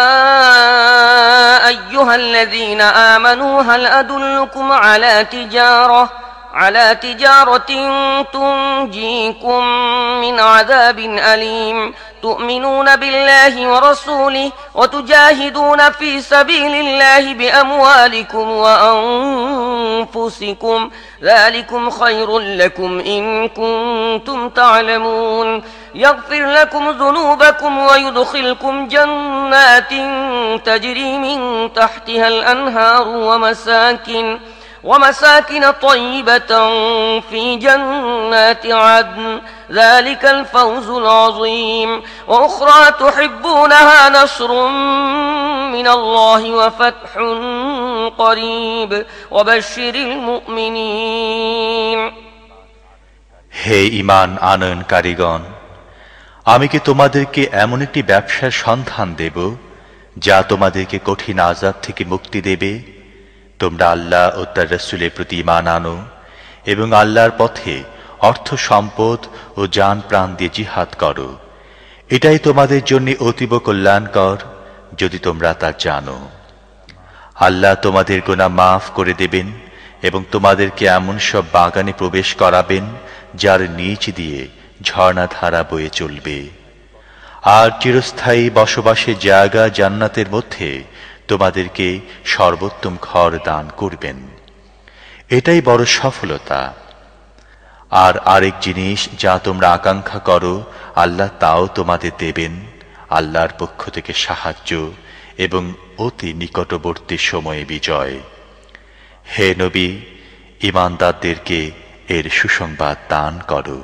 أيها الذين آمنوا هل أدلكم على تجارة على تجارة تنجيكم من عذاب أليم تؤمنون بالله ورسوله وتجاهدون في سبيل الله بأموالكم وأنفسكم ذلكم خير لكم إن كنتم تعلمون يغفر لكم ذنوبكم ويدخلكم جنات تجري من تحتها الأنهار ومساكن ومساكن طيبة في جنات عدن ذلك الفوز العظيم وأخرى تحبونها نصر من الله وفتح قريب وبشر المؤمنين হে ঈমান আনয়নকারীগণ, আমি কি তোমাদেরকে এমন একটি ব্যবসার সন্ধান দেব যা তোমাদেরকে কঠিন আযাব থেকে মুক্তি দেবে? তোমরা আল্লাহ ও তার রাসূলের প্রতি ঈমান আনো এবং আল্লাহর পথে অর্থ সম্পদ ও জান প্রাণ দিয়ে জিহাদ করো। এটাই তোমাদের জন্য অতীব কল্যাণকর যদি তোমরা তা জানো। আল্লাহ তোমাদের গুনাহ মাফ করে দেবেন এবং তোমাদেরকে এমন সব বাগানে প্রবেশ করাবেন যার নিচ দিয়ে ঝর্ণাধারা বয়ে চলবে, আর চিরস্থায়ী বসবাসের জায়গা জান্নাতের মধ্যে তোমাদেরকে সর্বোত্তম ঘর দান করবেন। এটাই বড় সফলতা। আর আরেক জিনিস যা তোমরা আকাঙ্ক্ষা করো, আল্লাহ তাও তোমাদের দেবেন, আল্লাহর পক্ষ থেকে সাহায্য এবং অতি নিকটবর্তী সময়ে বিজয়। হে নবী, ঈমানদারদেরকে এর সুসংবাদ দান করো।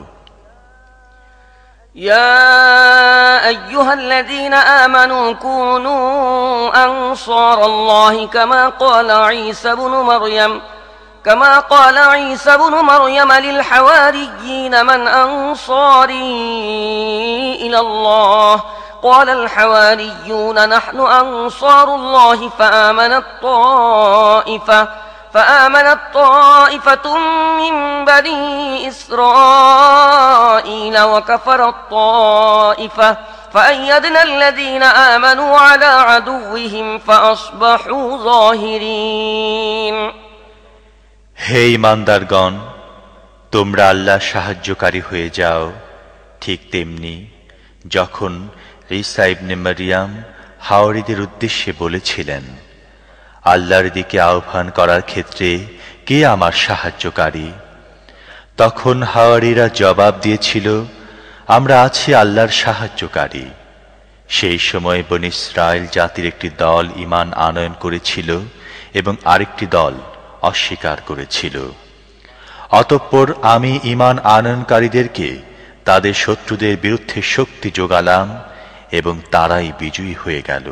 يا أيها الذين آمنوا كونوا أنصار الله كما قال عيسى بن مريم كما قال عيسى بن مريم للحواريين من أنصاري إلى الله قال الحواريون نحن أنصار الله فآمنت طائفة فآمنت طائفة من بني إسرائيل وكفرت طائفة فأيدنا الذين آمنوا على عدوهم فأصبحوا ظاهرين হে ঈমানদারগণ, তোমরা আল্লাহ সাহায্যকারী হয়ে যাও। ঠিক তেমনি যখন ঈসা ইবনে মারইয়াম হাওয়ারীদের উদ্দেশ্যে বলেছিলেন, আল্লাহর দিকে আহ্বান করার ক্ষেত্রে কে আমার সাহায্যকারী, তখন হাওয়ারীরা জবাব দিয়েছিল, আমরা আছি আল্লাহর সাহায্যকারী। সেই সময় বনী ইসরাইল জাতির একটি দল ঈমান আনয়ন করেছিল এবং আরেকটি দল অস্বীকার করেছিল। অতঃপর আমি ঈমান আনয়নকারীদেরকে তাদের শত্রুদের বিরুদ্ধে শক্তি যোগালাম এবং তারাই বিজয়ী হয়ে গেল।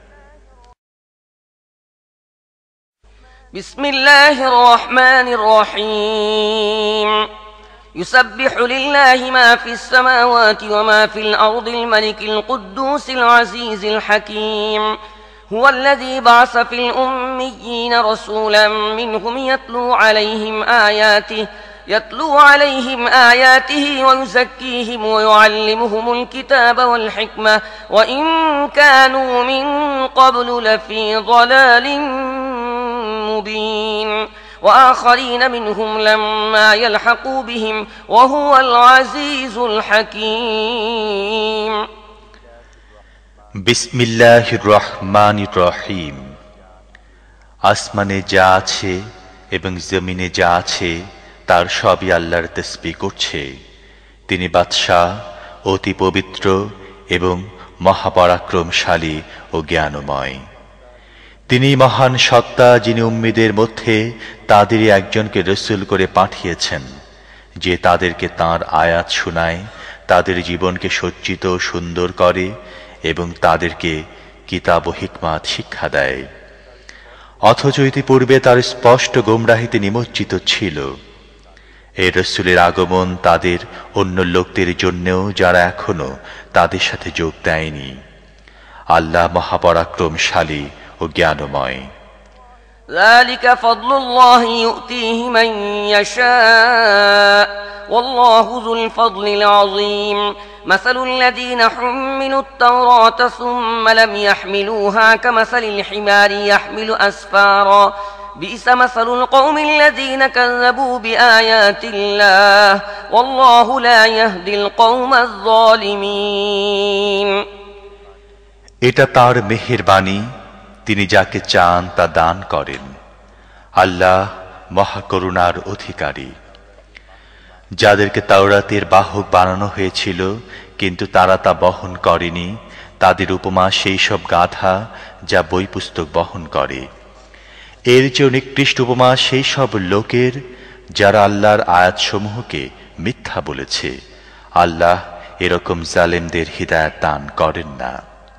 বিসমিল্লাহির রহমানির রহিম। يسبح لله ما في السماوات وما في الأرض الملك القدوس العزيز الحكيم هو الذي بعث في الأميين رسولا منهم يتلو عليهم آياته يتلو عليهم آياته ويزكيهم ويعلمهم الكتاب والحكمة وإن كانوا من قبل لفي ضلال مبين وآخرين منهم لما يلحقوا بهم وهو العزيز الحكيم বিসমিল্লাহির রহমানির রহিম। আসমানে যা আছে এবং জমিনে যা আছে তার সবই আল্লাহর তাসবিহ করছে। তিনি বাদশাহ, অতি পবিত্র এবং মহাপরাক্রমশালী ও জ্ঞানময়। তিনি মহান সত্তা, যিনি উম্মীদের মধ্যে তাদেরই একজনকে রসূল করে পাঠিয়েছেন, যে তাদেরকে তাঁর আয়াত শোনায়, তাদের জীবনকে সজ্জিত ও সুন্দর করে এবং তাদেরকে কিতাব ও হিকমাত শিক্ষা দেয়। অথচ ইতিপূর্বে তার স্পষ্ট গোমরাহিতে নিমজ্জিত ছিল। এই রসূলের আগমন তাদের অন্য লোকদের জন্যও, যারা এখনো তাদের সাথে যোগ দেয়নি। আল্লাহ মহাপরাক্রমশালী ও জ্ঞানময়। ذلك فضل الله يؤتيه من يشاء والله ذو الفضل العظيم مثل الذين حملوا التوراة ثم لم يحملوها كمثل الحمار يحمل أسفارا بئس مثل القوم الذين كذبوا بآيات الله والله لا يهدي القوم الظالمين এটা তার মেহেরবানি, তিনি যাকে চান তা দান করেন। আল্লাহ মহাকরুণার অধিকারী। যাদেরকে তাওরাতের বাহক বানানো হয়েছিল কিন্তু তারা তা বহন করেনি, তাদের উপমা সেই সব গাধা যা বই পুস্তক বহন করে। এর চেয়ে নিকৃষ্ট উপমা সেই সব লোকের যারা আল্লাহর আয়াতসমূহকে মিথ্যা বলেছে। আল্লাহ এরকম জালেমদের হিদায়াত দান করেন না।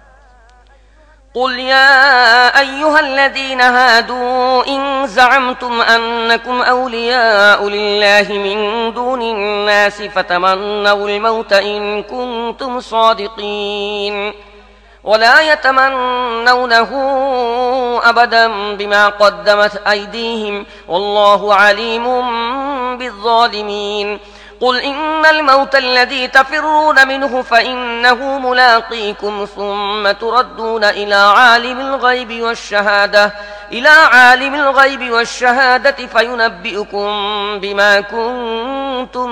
قل يا أيها الذين هادوا إن زعمتم أنكم أولياء لله من دون الناس فتمنوا الموت إن كنتم صادقين ولا يتمنونه أبدا بما قدمت أيديهم والله عليم بالظالمين قل إن الموت الذي تفرون منه فإنه ملاقيكم ثم تردون إلى عالم الغيب والشهادة إلى عالم الغيب والشهادة فينبئكم بما كنتم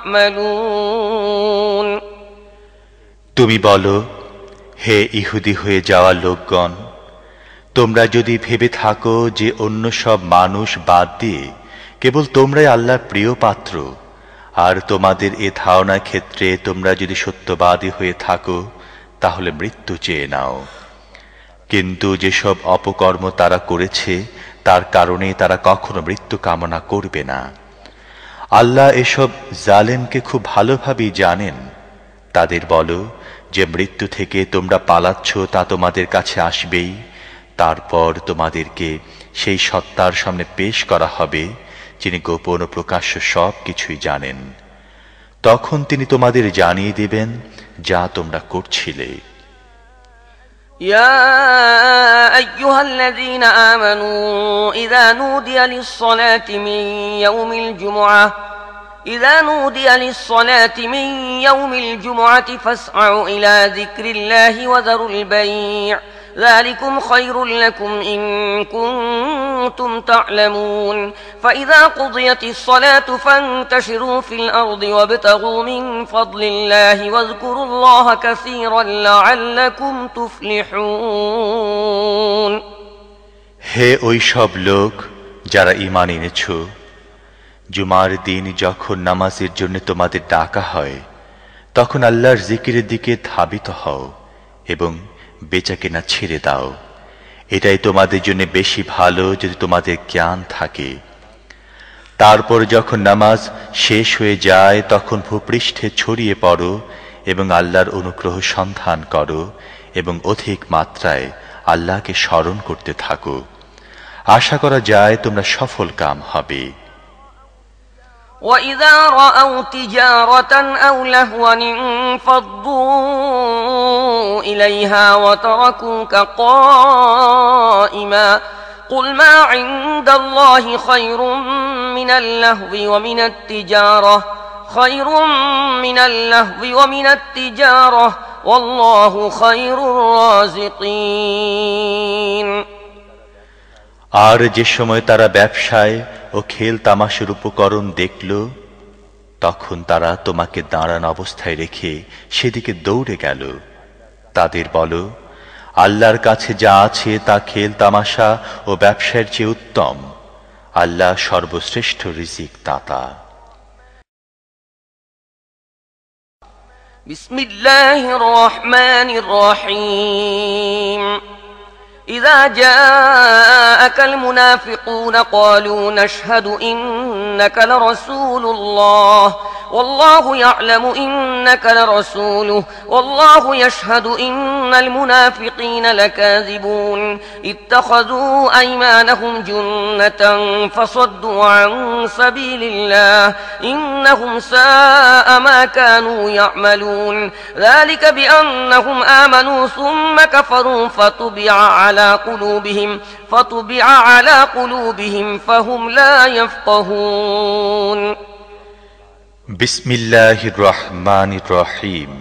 تعملون তুমি বলো, হে ইহুদি হয়ে যাওয়া লোকগণ, তোমরা যদি ভেবে থাকো যে অন্য সব মানুষ বাদ দিয়ে কেবল তোমরাই আল্লাহর প্রিয় পাত্র, আর তোমাদের এ ধারণার ক্ষেত্রে তোমরা যদি সত্যবাদী হয়ে থাকো, তাহলে মৃত্যু চেয়ে নাও। কিন্তু যেসব অপকর্ম তারা করেছে তার কারণে তারা কখনো মৃত্যু কামনা করবে না। আল্লাহ এসব জালেমকে খুব ভালোভাবেই জানেন। তাদের বলো যে মৃত্যু থেকে তোমরা পালাচ্ছ তা তোমাদের কাছে আসবেই, তারপর তোমাদেরকে সেই সত্তার সামনে পেশ করা হবে যিনি গোপন ও প্রকাশ্য সব কিছুই জানেন। তখন তিনি তোমাদের জানিয়ে দেবেন যা তোমরা করছিলে। يا أيها الذين آمنوا إذا نودي للصلاة من يوم الجمعة إذا نودي للصلاة من يوم الجمعة فاسعوا إلى ذكر الله وذروا البيع ذلكم خير لكم إن كنتم تعلمون فإذا قضيت الصلاة فانتشروا في الأرض وابتغوا من فضل الله واذكروا الله كثيرا لعلكم تفلحون হে ওই সব লোক যারা ঈমান এনেছ, জুমার দিন যখন নামাজের জন্য তোমাদের ডাকা হয় তখন আল্লাহর জিকিরের দিকে ধাবিত হও এবং বেচাকেনা ছেড়ে দাও। এটাই তোমাদের জন্য বেশি ভালো যদি তোমাদের জ্ঞান থাকে। তারপর যখন নামাজ শেষ হয়ে যায় তখন ভূপৃষ্ঠে ছড়িয়ে পড়ো এবং আল্লাহর অনুগ্রহ সন্ধান করো এবং অধিক মাত্রায় আল্লাহকে স্মরণ করতে থাকো। আশা করা যায় তোমরা সফল কাম হবে। وَإِذَا رَأَوْا تِجَارَةً أَوْ لَهْوًا انفَضُّوا إِلَيْهَا وَتَرَكُوكَ قَائِمًا قُلْ مَا عِندَ اللَّهِ خَيْرٌ مِنَ اللَّهْوِ وَمِنَ التِّجَارَةِ خَيْرٌ مِنَ اللَّهْوِ وَمِنَ التِّجَارَةِ وَاللَّهُ خَيْرُ الرَّازِقِينَ। আর যে সময় তারা ব্যবসায় ও খেল তামাশার উপকরণ দেখল তখন তারা তোমাকে দাঁড়ান অবস্থায় রেখে সেদিকে দৌড়ে গেল। তাদের বলো, আল্লাহর কাছে যা আছে তা খেল তামাশা ও ব্যবসায়ের চেয়ে উত্তম। আল্লাহ সর্বশ্রেষ্ঠ রিজিক দাতা। বিসমিল্লাহির রহমানির রহিম। إذا جاءك المنافقون قالوا نشهد إنك لرسول الله والله يعلم إنك لرسوله والله يشهد إن المنافقين لكاذبون اتخذوا أيمانهم جنة فصدوا عن سبيل الله إنهم ساء ما كانوا يعملون ذلك بأنهم آمنوا ثم كفروا فطبع على قلوبهم فطبع على قلوبهم فهم لا يفقهون। বিসমিল্লাহির রহমানির রহিম।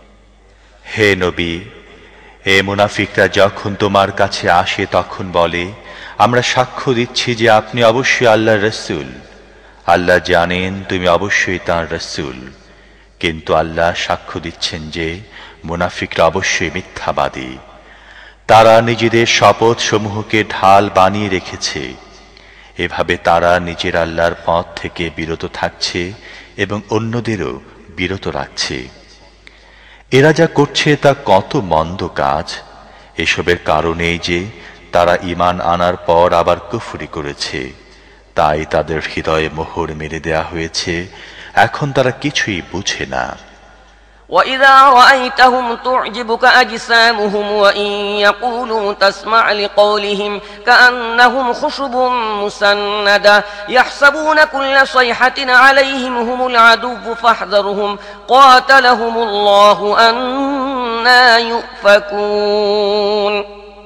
হে নবী, এ মুনাফিকরা যখন তোমার কাছে আসে তখন বলে, আমরা সাক্ষ্য দিচ্ছি যে আপনি অবশ্যই আল্লাহর রাসূল। আল্লাহ জানেন তুমি অবশ্যই তাঁর রাসূল, কিন্তু আল্লাহ সাক্ষ্য দিচ্ছেন যে মুনাফিকরা অবশ্যই মিথ্যাবাদী। তারা নিজেদের শপথ সমূহকে ঢাল বানিয়ে রেখেছে। এভাবে তারা নিজের আল্লাহর পথ থেকে বিরত থাকছে এবং অন্যদেরও বিরত রাখছে। এরা যা করছে তা কত মন্দ কাজ। এসবের কারণেই যে তারা ঈমান আনার পর আবার কুফরি করেছে, তাই তাদের হৃদয়ে মোহর মেরে দেয়া হয়েছে। এখন তারা কিছুই বুঝে না। وَإِذَا رَأَيْتَهُمْ تُعْجِبُكَ أَجْسَامُهُمْ وَإِنْ يَقُولُوا تَسْمَعْ لِقَوْلِهِمْ كَأَنَّهُمْ خُشُبٌ مُّسَنَّدَةٌ يَحْسَبُونَ كُلَّ صَيْحَةٍ عَلَيْهِمْ هُمُ الْعَدُوُّ فَاحْذَرْهُمْ قَاتَلَهُمُ اللَّهُ أَنَّى يُؤْفَكُونَ।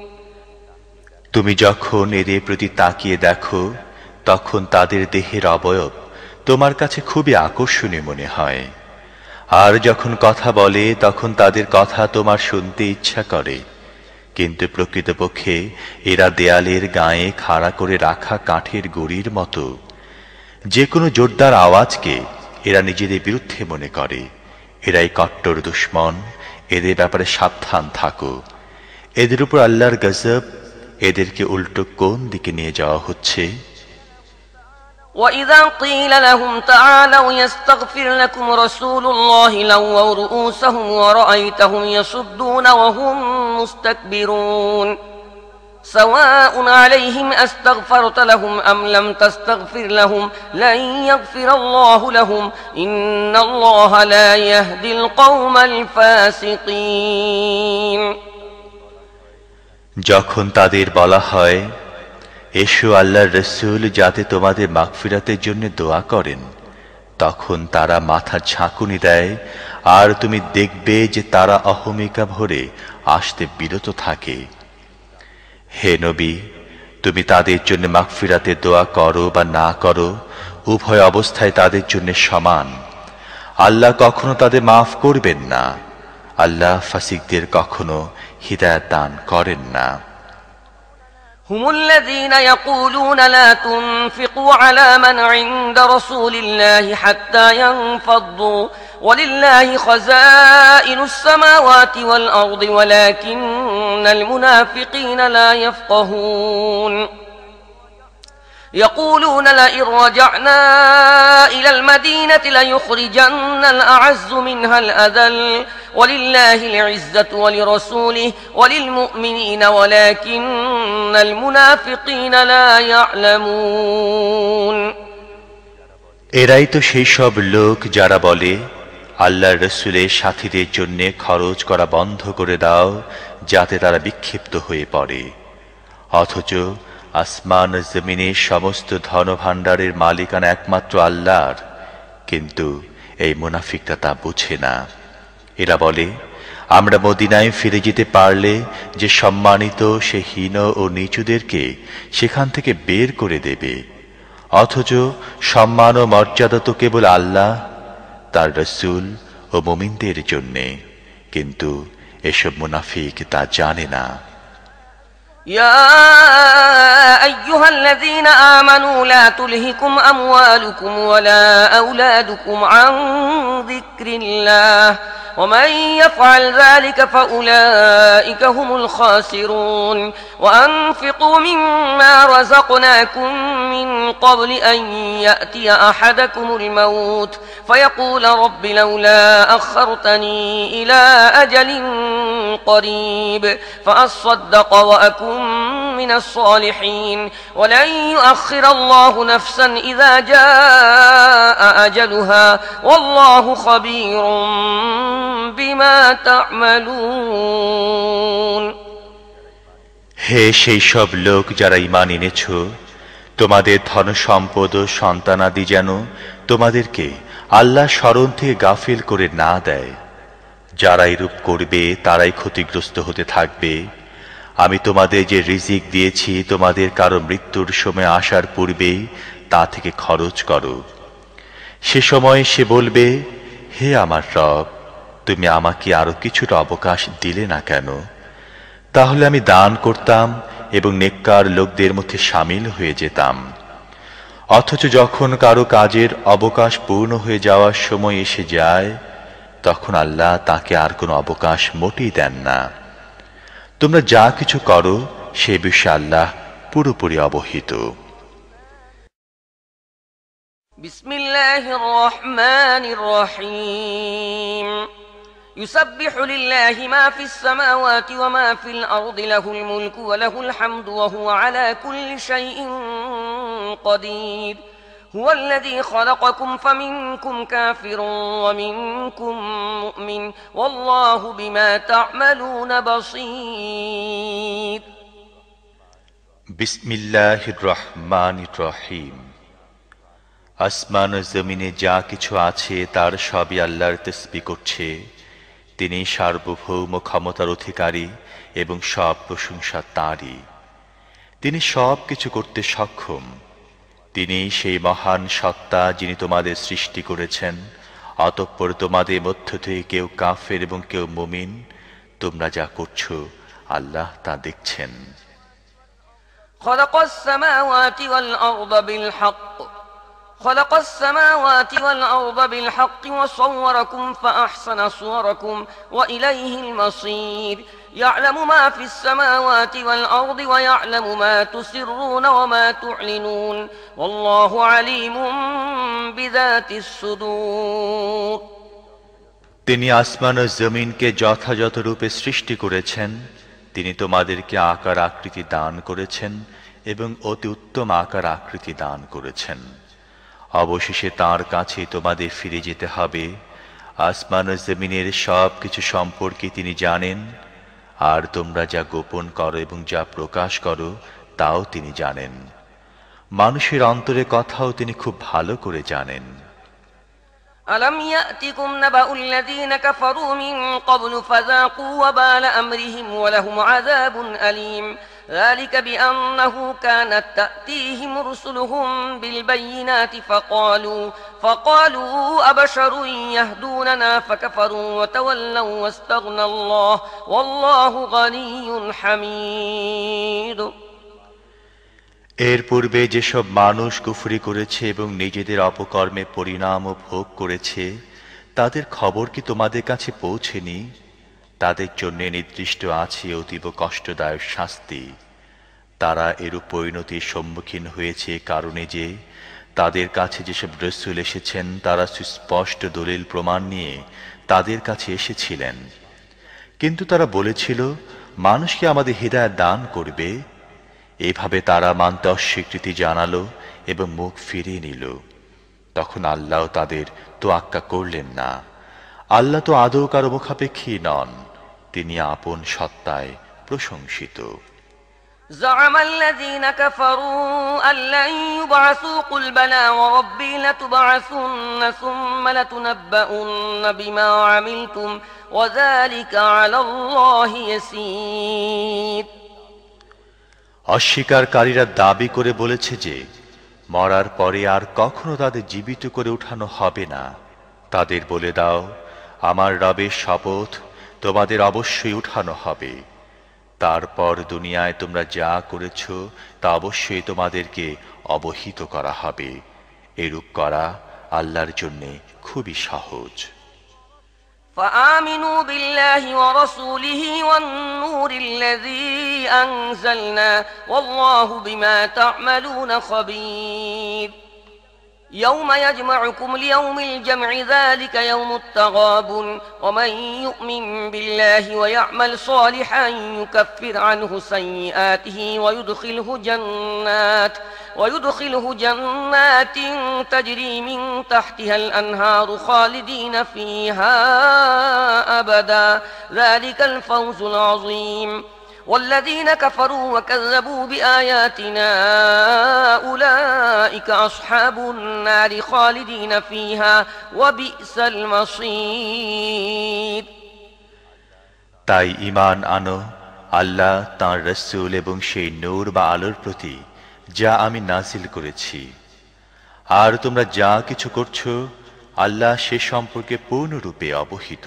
তুমি যখন এদের প্রতি তাকিয়ে দেখো তখন তাদের দেহের অবয়ব তোমার কাছে খুবই আকর্ষণীয় মনে হয়। আর যখন কথা বলে তখন তাদের কথা তোমার শুনতে ইচ্ছা করে, কিন্তু প্রকৃতপক্ষে এরা দেয়ালের গায়ে খাড়া করে রাখা কাঠের গুঁড়ির মতো। যে কোনো জোরদার আওয়াজকে এরা নিজেদের বিরুদ্ধে মনে করে। এরাই কট্টর দুশমন। এদের ব্যাপারে সাবধান থাকো। এদের উপর আল্লাহর গজব। এদেরকে উল্টো কোন দিকে নিয়ে যাওয়া হচ্ছে। وَإِذَا قِيلَ لَهُمْ تَعَالَوْا يَسْتَغْفِرْ لَكُمْ رَسُولُ اللَّهِ لَوَّوْا رُءُوسَهُمْ وَرَأَيْتَهُمْ يَصُدُّونَ وَهُمْ مُسْتَكْبِرُونَ سَوَاءٌ عَلَيْهِمْ أَسْتَغْفَرْتَ لَهُمْ أَمْ لَمْ تَسْتَغْفِرْ لَهُمْ لَنْ يَغْفِرَ اللَّهُ لَهُمْ إِنَّ اللَّهَ لَا يَهْدِي الْقَوْمَ الْفَاسِقِينَ। যখন তাদের বলা হয়, এসো আল্লাহর রাসূল যাতে তোমাদের মাগফিরাতের জন্য দোয়া করেন, তখন তারা মাথা ঝাঁকুনি দেয় আর তুমি দেখবে যে তারা অহমিকা ভরে আসতে বিরত থাকে। হে নবী, তুমি তাদের জন্য মাগফিরাতের দোয়া করো বা না করো, উভয় অবস্থায় তাদের জন্য সমান। আল্লাহ কখনো তাদের মাফ করবেন না। আল্লাহ ফাসিকদের কখনো হিদায়াত দান করেন না। هم الذين يقولون لا تنفقوا على من عند رسول الله حتى ينفضوا ولله خزائن السماوات والأرض ولكن المنافقين لا يفقهون يقولون لئن رجعنا إلى المدينة ليخرجن الأعز منها الأذل ولله العزة ولرسوله وللمؤمنين ولكن المنافقين لا يعلمون এরাই তো সেই সব লোক যারা বলে আল্লাহর রাসূলের সাথীদের জন্য খরচ করা বন্ধ করে দাও যাতে তারা বিক্ষিপ্ত হয়ে পড়ে অথচ আসমান ও জমিনের সমস্ত ধনভাণ্ডারের মালিকানা একমাত্র আল্লাহর কিন্তু এই মুনাফিকরা তা বুঝে না এরা বলে আমরা মদিনায় ফিরে যেতে পারলে যে সম্মানিত সে হীন ও নিচুদেরকে সেখান থেকে বের করে দেবে অথচ সম্মান ও মর্যাদা তো কেবল আল্লাহ তার রাসূল ও মুমিনদের জন্য কিন্তু এসব মুনাফিক তা জানে না يا أيها الذين آمنوا لا تلهكم أموالكم ولا أولادكم عن ذكر الله ومن يفعل ذلك فأولئك هم الخاسرون وأنفقوا مما رزقناكم من قبل أن يأتي أحدكم الموت فيقول رب لولا أخرتني إلى أجل قريب فأصدق وأكن من الصالحين ولن يؤخر الله نفسا إذا جاء أجلها والله خبير بما تعملون হে সেই সব লোক যারা ঈমান এনেছো তোমাদের ধন সম্পদ ও সন্তানাদি যেন তোমাদেরকে আল্লাহ স্মরণ থেকে গাফিল করে না দেয় যারা এরূপ করবে তারাই ক্ষতিগ্রস্ত হতে থাকবে আমি তোমাদের যে রিজিক দিয়েছি তোমাদের কারো মৃত্যুর সময় আসার পূর্বেই তা থেকে খরচ করো সে সময় সে বলবে হে আমার রব তুমি আমাকে আরো কিছুটা অবকাশ দিলে না কেন তাহলে আমি দান করতাম এবং নেককার লোকদের মধ্যে শামিল হয়ে যেতাম অথচ যখন কারো কাজের অবকাশ পূর্ণ হয়ে যাওয়ার সময় এসে যায় তখন আল্লাহ তাকে আর কোনো অবকাশ মোটেই দেন না তোমরা যা কিছু করো সে বিষয়ে আল্লাহ পুরোপুরি অবহিত বিসমিল্লাহির রহমানির রহিম يسبح لله ما في السماوات وما في الأرض له الملك وله الحمد وهو على كل شيء قدير هو الذي خلقكم فمنكم كافر ومنكم مؤمن والله بما تعملون بصير بسم الله الرحمن الرحيم আসমান ও জমিনে যা কিছু আছে তার সবই আল্লাহর তাসবিহ করছে তিনি সার্বভৌম ক্ষমতার অধিকারী এবং সব প্রশংসা তাঁরই তিনি সব কিছু করতে সক্ষম তিনি সেই মহান সত্তা যিনি তোমাদের সৃষ্টি করেছেন অতঃপর তোমাদের মধ্য থেকে কেউ কাফের এবং কেউ মুমিন তোমরা যা করছো আল্লাহ তা দেখছেন خلق السماوات والأرض بالحق خلق السماوات والأرض بالحق وصوركم فأحسن صوركم وإليه المصير يعلم ما في السماوات والأرض ويعلم ما تسرون وما تعلنون والله عليم بذات الصدور তিনি আসমান ও জমিনকে যথাযথ রূপে সৃষ্টি করেছেন তিনি তোমাদেরকে আকার আকৃতি দান করেছেন এবং অতি উত্তম আকার আকৃতি দান করেছেন অবশেষে তাঁর কাছে তোমাদের ফিরে যেতে হবে আসমান ও জমিনের সব কিছু সম্পর্কে তিনি জানেন আর তোমরা যা গোপন করো এবং যা প্রকাশ করো তাও তিনি জানেন মানুষের অন্তরে কথাও তিনি খুব ভালো করে জানেন ألم يأتكم نبأ الذين كفروا من قبل فذاقوا وبال أمرهم ولهم عذاب أليم ذلك بأنه كانت تأتيهم رسلهم بالبينات فقالوا فقالوا أبشر يهدوننا فكفروا وتولوا واستغنى الله والله غني حميد এর পূর্বে যেসব মানুষ কুফরি করেছে এবং নিজেদের অপকর্মে পরিণাম ভোগ করেছে তাদের খবর কি তোমাদের কাছে পৌঁছেনি তাদের জন্য নির্দিষ্ট আছে অতীব কষ্টদায়ক শাস্তি তারা এরূপ পরিণতির সম্মুখীন হয়েছে কারণে যে তাদের কাছে যেসব রাসূল এসেছেন তারা সুস্পষ্ট দলিল প্রমাণ নিয়ে তাদের কাছে এসেছিলেন, কিন্তু তারা বলেছিল মানুষকে আমাদের হিদায়াত দান করবে। এইভাবে তারা মানতে অস্বীকৃতি জানালো এবং মুখ ফিরিয়ে নিল। তখন আল্লাহ তাদের তোয়াক্কা করলেন না। আল্লাহ তো আদৌ কারো মুখাপেক্ষী নন, তিনি আপন সত্তায় প্রশংসিত। زعم الذين كفروا أن لن يبعثوا قل بلى وربي لتبعثن ثم لتنبؤن بما عملتم وذلك على الله يسير। অস্বীকারীরা দাবি করে বলেছে যে মরার পরে আর কখনো তাদের জীবিত করে উঠানো হবে না। তাদের বলে দাও, আমার রবের শপথ, তোমাদের অবশ্যই উঠানো হবে। তারপর দুনিয়ায় তোমরা যা করেছ তা অবশ্যই তোমাদেরকে অবহিত করা হবে। এরূপ করা আল্লাহর জন্য খুবই সহজ। فآمنوا بالله ورسوله والنور الذي أنزلنا والله بما تعملون خبير يوم يجمعكم ليوم الجمع ذلك يوم التغابن ومن يؤمن بالله ويعمل صالحا يكفر عنه سيئاته ويدخله جنات ويدخله جنات تجري من تحتها الأنهار خالدين فيها أبدا ذلك الفوز العظيم والذين كفروا وكذبوا بآياتنا أولئك أصحاب النار خالدين فيها وبئس المصير। তাই ঈমান আনো আল্লাহ, তাঁর রাসূল এবং সেই নূর বা আলোর প্রতি যা আমি নাজিল করেছি। আর তোমরা যা কিছু করছো আল্লাহ সে সম্পর্কে পূর্ণরূপে অবহিত।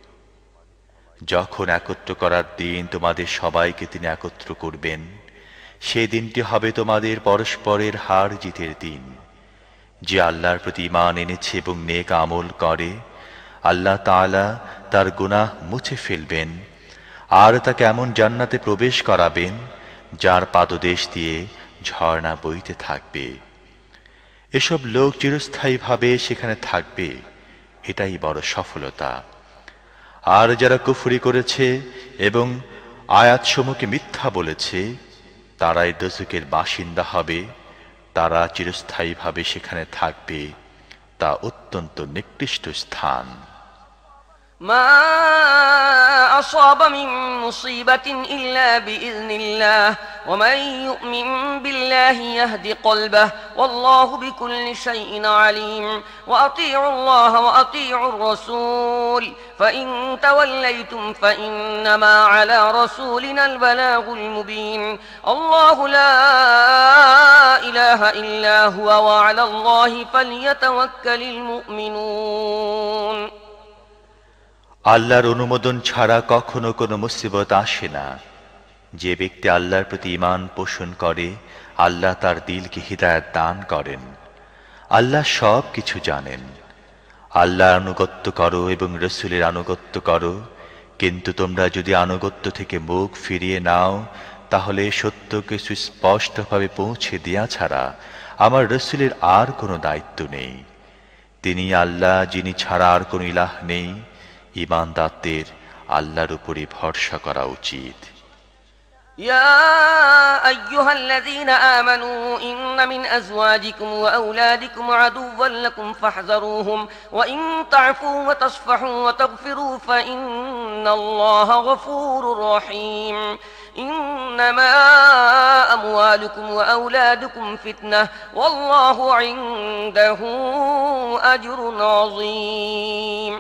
যখন একত্র করার দিন তোমাদের সবাইকে তিনি একত্র করবেন, সেই দিনটি হবে তোমাদের পরস্পরের হার জিতের দিন। যে আল্লাহর প্রতি ঈমান এনেছে এবং নেক আমল করে, আল্লাহ তাআলা তার গুনাহ মুছে ফেলবেন আর তাকে এমন জান্নাতে প্রবেশ করাবেন যার পাদদেশ দিয়ে ঝর্ণা বইতে থাকবে। এসব লোক চিরস্থায়ীভাবে সেখানে থাকবে, এটাই বড় সফলতা। আর যারা কুফরি করেছে এবং আয়াতসমূহকে মিথ্যা বলেছে তারাই দোজখের বাসিন্দা হবে, তারা চিরস্থায়ীভাবে সেখানে থাকবে, তা অত্যন্ত নিকৃষ্ট স্থান। ما أصاب من مصيبة إلا بإذن الله ومن يؤمن بالله يهد قلبه والله بكل شيء عليم وأطيعوا الله وأطيعوا الرسول فإن توليتم فإنما على رسولنا البلاغ المبين الله لا إله إلا هو وعلى الله فليتوكل المؤمنون। আল্লাহর অনুমোদন ছাড়া কখনো কোনো মুসিবত আসে না। যে ব্যক্তি আল্লাহর প্রতি ঈমান পোষণ করে আল্লাহ তার দিলকে হিদায়াত দান করেন। আল্লাহ সব কিছু জানেন। আল্লাহর আনুগত্য করো এবং রাসূলের আনুগত্য করো, কিন্তু তোমরা যদি আনুগত্য থেকে মুখ ফিরিয়ে নাও তাহলে সত্যকে সুস্পষ্টভাবে পৌঁছে দেয়া ছাড়া আমার রাসূলের আর কোনো দায়িত্ব নেই। তিনি আল্লাহ, যিনি ছাড়া আর কোনো ইলাহ নেই। ঈমানদারদের আল্লাহর উপরই ভরসা করা উচিত। يا أيها الذين آمنوا إن من أزواجكم وأولادكم عدوا لكم فاحذروهم وإن تعفوا وتصفحوا وتغفروا فإن الله غفور رحيم إنما أموالكم وأولادكم فتنة والله عنده أجر عظيم।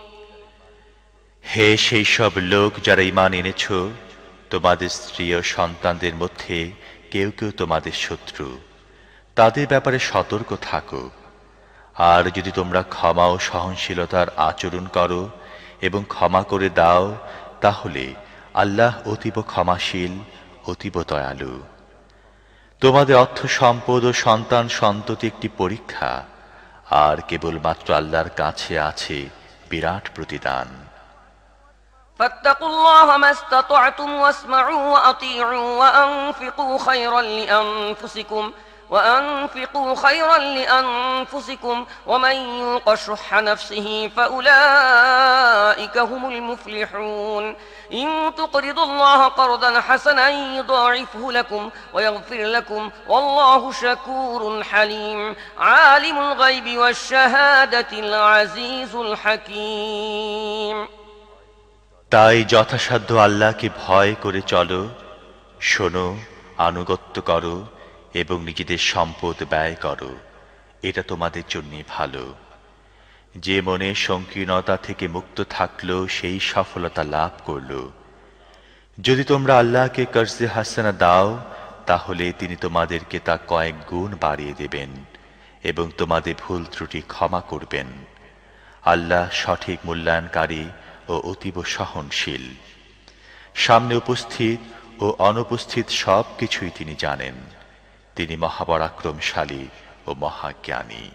হে সেই সব লোক যারা ঈমান এনেছো, তোমাদের স্ত্রী ও সন্তানদের মধ্যে কেউ কেউ তোমাদের শত্রু, তাদের ব্যাপারে সতর্ক থাকো। আর যদি তোমরা ক্ষমা ও সহনশীলতার আচরণ করো এবং ক্ষমা করে দাও তাহলে আল্লাহ অতীব ক্ষমাশীল, অতীব দয়ালু। তোমাদের অর্থ সম্পদ ও সন্তান সন্ততি একটি পরীক্ষা, আর কেবলমাত্র আল্লাহর কাছে আছে বিরাট প্রতিদান। فاتقوا الله ما استطعتم واسمعوا وأطيعوا وأنفقوا خيرا لأنفسكم وأنفقوا خيرا لأنفسكم ومن يوق شح نفسه فأولئك هم المفلحون إن تقرضوا الله قرضا حسنا يضاعفه لكم ويغفر لكم والله شكور حليم عالم الغيب والشهادة العزيز الحكيم। তাই যথাসাধ্য আল্লাহকে ভয় করে চলো, শোনো, আনুগত্য করো এবং নিজেদের সম্পদ ব্যয় করো, এটা তোমাদের জন্য ভালো। যে মনে সংকীর্ণতা থেকে মুক্ত থাকলো সেই সফলতা লাভ করলো। যদি তোমরা আল্লাহকে কর্জে হাসানা দাও তাহলে তিনি তোমাদেরকে তা কয়েক গুণ বাড়িয়ে দেবেন এবং তোমাদের ভুল ত্রুটি ক্ষমা করবেন। আল্লাহ সঠিক মূল্যায়নকারী ও অতীব সহনশীল। সামনে উপস্থিত ও অনুপস্থিত সব কিছুই তিনি জানেন। তিনি মহাপরাক্রমশালী ও মহাজ্ঞানী।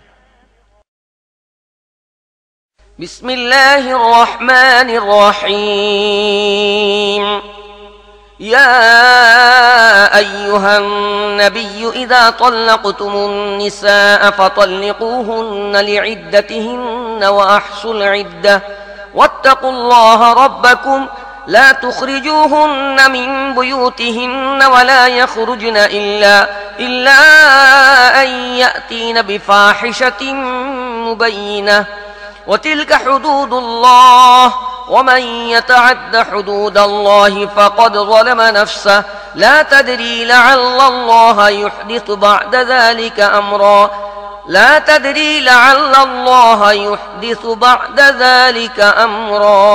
বিসমিল্লাহির রহমানির রহিম। ইয়া আইয়ুহান নাবিয়্যু ইযা তাল্লাকতুমুন নিসাআ ফাতাল্লিকুহুন্না লিইদ্দাতিহিন্না ওয়া আহসুল ইদ্দাহ ওয়াত্তাকুল্লাহা রাব্বাকুম لا تخرجوهن من بيوتهن ولا يخرجن إلا, إلا أن يأتين بفاحشة مبينة وتلك حدود الله ومن يتعد حدود الله فقد ظلم نفسه لا تدري لعل الله يحدث بعد ذلك أمرا لا تدري لعل الله يحدث بعد ذلك أمرا।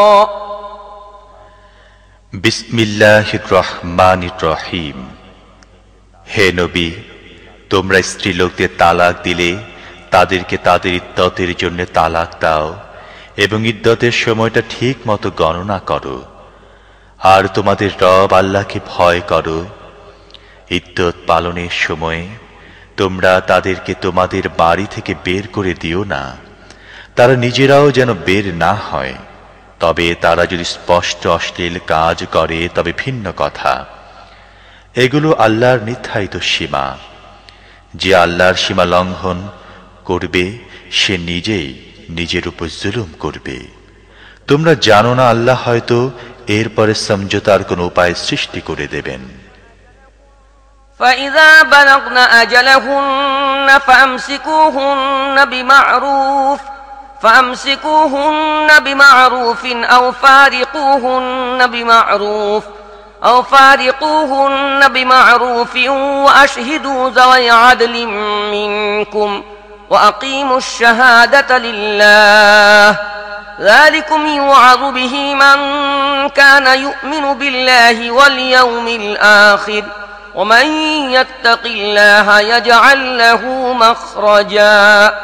বিসমিল্লাহির রহমানির রহিম। হে নবী, তোমরা স্ত্রীলোকদের তালাক দিলে তাদেরকে তাদের ইদ্দতের জন্য তালাক দাও এবং ইদ্দতের সময়টা ঠিক মতো গণনা করো। আর তোমাদের রব আল্লাহকে ভয় করো। ইদ্দত পালনের সময় তোমরা তাদেরকে তোমাদের বাড়ি থেকে বের করে দিও না, তারা নিজেরাও যেন বের না হয়। তবে তারা যদি স্পষ্ট অশ্লীল কাজ করে তবে ভিন্ন কথা। এগুলো আল্লাহর নির্ধারিত সীমা। যে আল্লাহর সীমা লঙ্ঘন করবে সে নিজেই নিজের উপর জুলুম করবে। তোমরা জানো না আল্লাহ হয়তো এরপরে সমঝোতার কোন উপায় সৃষ্টি করে দেবেন। فإذا بلغن أجلهن فأمسكوهن بمعروف فأمسكوهن بمعروف أو فارقوهن بمعروف أو فارقوهن بمعروف وأشهدوا ذوي عدل منكم وأقيموا الشهادة لله ذلكم يوعظ به من كان يؤمن بالله واليوم الآخر ومن يتق الله يجعل له مخرجا।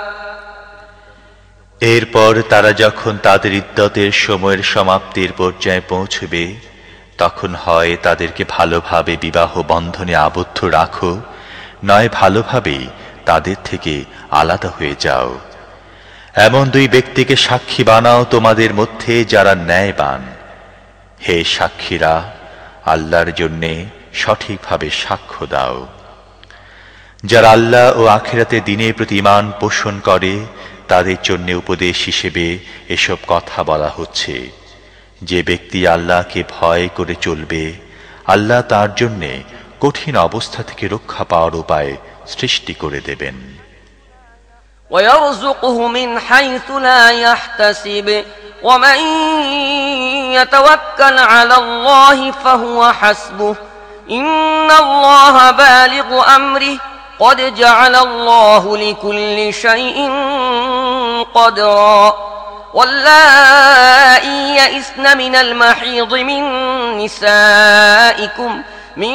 এরপর তারা যখন তাদের ইদ্দতের সময়ের সমাপ্তির পর্যায়ে পৌঁছবে তখন হয় তাদেরকে ভালোভাবে বিবাহ বন্ধনে আবদ্ধ রাখো, নয় ভালোভাবেই তাদের থেকে আলাদা হয়ে যাও। এমন দুই ব্যক্তিকে সাক্ষী বানাও তোমাদের মধ্যে যারা ন্যায়বান। হে সাক্ষীরা, আল্লাহর জন্যে সঠিকভাবে সাক্ষ্য দাও। যারা আল্লাহ ও আখিরাতের দিনের প্রতি ঈমান পোষণ করে তাদের জন্য উপদেশ হিসেবে এসব কথা বলা হচ্ছে। যে ব্যক্তি আল্লাহকে ভয় করে চলবে আল্লাহ তার জন্য কঠিন অবস্থা থেকে রক্ষা পাওয়ার উপায় সৃষ্টি করে দেবেন। ويرزقه من حيث لا يحتسب ومن يتوكل على الله فهو حسبه إن الله بالغ أمره قد جعل الله لكل شيء قدرا واللائي يئسن من المحيض من نسائكم من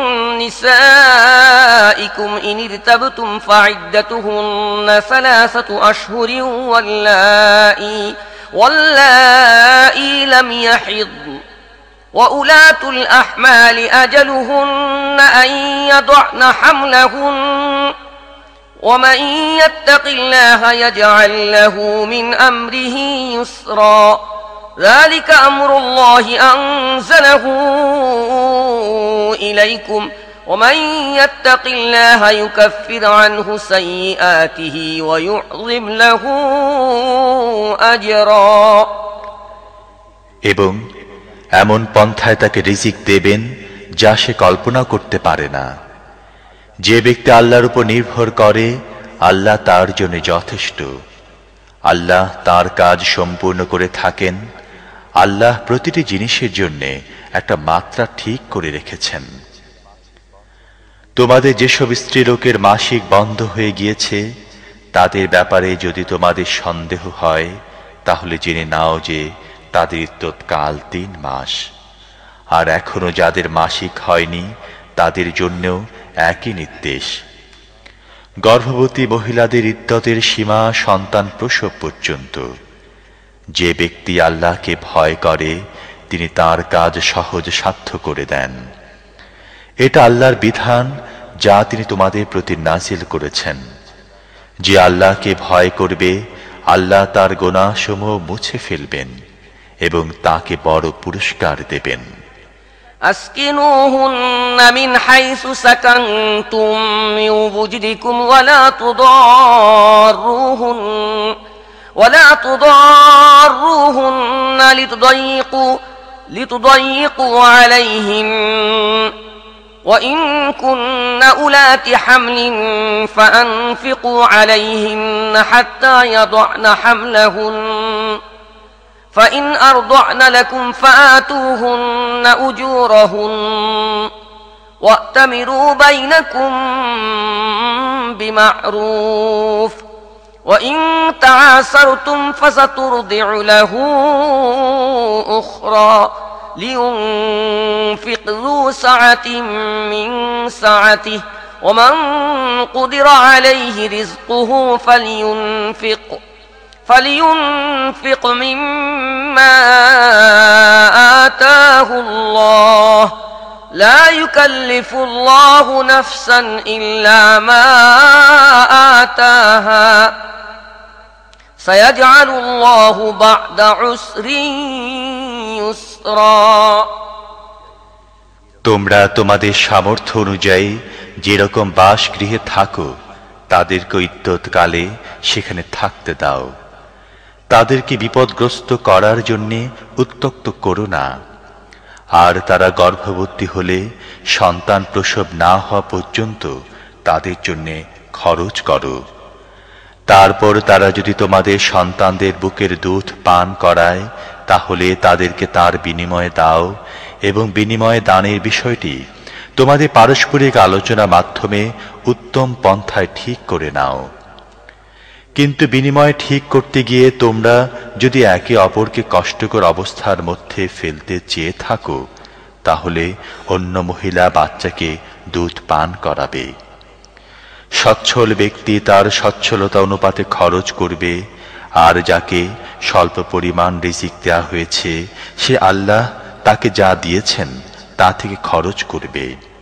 نسائكم إن ارتبتم فعدتهن ثلاثة أشهر واللائي واللائي لم يحضن وأولاة الأحمال أجلهن أن يضعن حملهن ومن يتق الله يجعل له من أمره يسرا ذلك أمر الله أنزله إليكم ومن يتق الله يكفر عنه سيئاته ويعظم له أجرا এবং এমন পন্থায় তাকে রিজিক দেবেন যা সে কল্পনা করতে পারে না। যে ব্যক্তি আল্লাহর উপর নির্ভর করে আল্লাহ তার জন্য যথেষ্ট। আল্লাহ তার কাজ সম্পূর্ণ করে থাকেন। আল্লাহ প্রতিটি জিনিসের জন্য একটা মাত্রা ঠিক করে রেখেছেন। তোমাদের যেসব স্ত্রীলোকের মাসিক বন্ধ হয়ে গিয়েছে তাদের ব্যাপারে যদি তোমাদের সন্দেহ হয় তাহলে জেনে নাও যে তাদের ইদ্যৎকাল তিন মাস। আর এখনো যাদের মাসিক হয়নি তাদের জন্যও একই নির্দেশ। গর্ভবতী মহিলাদের ইদ্যতের সীমা সন্তান প্রসব পর্যন্ত। যে ব্যক্তি আল্লাহকে ভয় করে তিনি তার কাজ সহজ সাধ্য করে দেন। এটা আল্লাহর বিধান যা তিনি তোমাদের প্রতি নাজিল করেছেন। যে আল্লাহকে ভয় করবে আল্লাহ তার গুনাহসমূহ মুছে ফেলবেন এবং তাকে বড় পুরস্কার দেবেন। أسكنوهن من حيث سكنتم من وجدكم ولا تضاروهن ولا تضاروهن لتضيقوا لتضيقوا عليهن وإن كن أولات حمل فأنفقوا عليهن حتى يضعن حملهن فإن أرضعن لكم فآتوهن أجورهن وأتمروا بينكم بمعروف وإن تعاسرتم فسترضع له أخرى لينفق ذو سعة من سعته ومن قدر عليه رزقه فلينفق فلينفق مما آتاه الله لا يكلف الله نفسا إلا ما آتاها سيجعل الله بعد عسر يسرا তোমরা তোমাদের সামর্থ্য অনুযায়ী যেরকম বাসগৃহে থাকো তাদেরকে ইদ্যৎকালে সেখানে থাকতে দাও। তাদেরকে বিপদগ্রস্ত করার জন্য উত্ত্যক্ত করো না। আর তারা গর্ভবতী হলে সন্তান প্রসব না হওয়া পর্যন্ত তাদের জন্য খরচ করো। তারপর তারা যদি তোমাদের সন্তানদের বুকের দুধ পান করায় তাহলে তাদেরকে তার বিনিময়ে দাও এবং বিনিময়ে দানের বিষয়টি তোমাদের পারস্পরিক আলোচনার মাধ্যমে উত্তম পন্থায় ঠিক করে নাও। কিন্তু বিনিময় ঠিক করতে গিয়ে তোমরা যদি একে অপরকে কষ্টকর অবস্থার মধ্যে ফেলতে চেয়ে থাকো তাহলে অন্য মহিলা বাচ্চাকে দুধ পান করাবে। সচ্ছল ব্যক্তি তার সচ্ছলতা অনুপাতে খরচ করবে, আর যাকে স্বল্প পরিমাণ রিজিক দেয়া হয়েছে সে আল্লাহ তাকে যা দিয়েছেন তা থেকে খরচ করবে।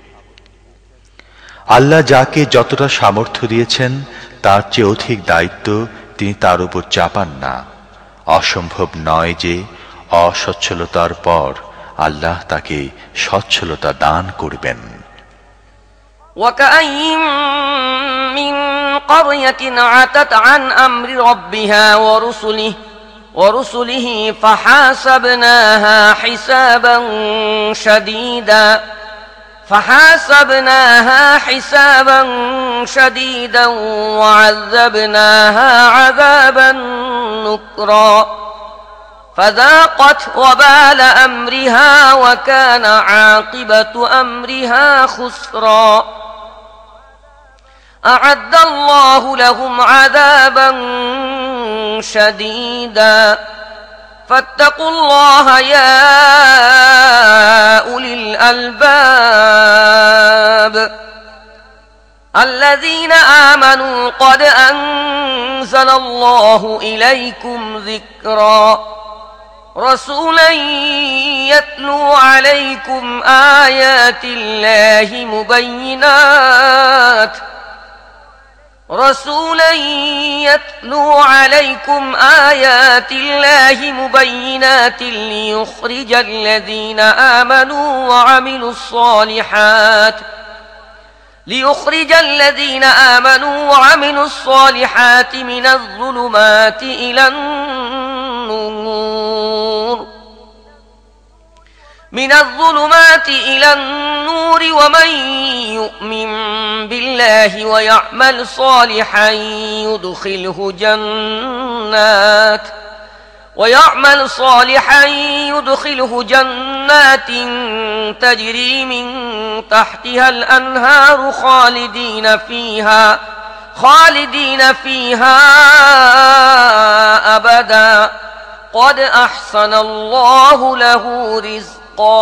আল্লাহ যাকে যতটা সামর্থ্য দিয়েছেন তার চেয়ে অধিক দায়িত্ব তিনি তার উপর চাপান না। অসম্ভব নয় যে অসচ্ছলতার পর আল্লাহ তাকে সচ্ছলতা দান করবেন। وكأين من قرية عتت عن أمر ربها ورسله ورسله فحاسبناها حسابا شديدا فحاسبناها حسابا شديدا وعذبناها عذابا نكرا فذاقت وبال أمرها وكان عاقبة أمرها خسرا أعد الله لهم عذابا شديدا فاتقوا الله يا أولي الألباب الذين آمنوا قد أنزل الله إليكم ذكرا رسولا يتلو عليكم آيات الله مبينات رسولا يتلو عليكم آيات الله مبينات ليخرج الذين آمنوا وعملوا الصالحات ليخرج الذين آمنوا وعملوا الصالحات من الظلمات إلى النور من الظلمات إلى النور ومن يؤمن بالله ويعمل صالحا يدخله جنات ويعمل صالحا يدخله جنات تجري من تحتها الأنهار خالدين فيها خالدين فيها أبدا قد أحسن الله له رزقا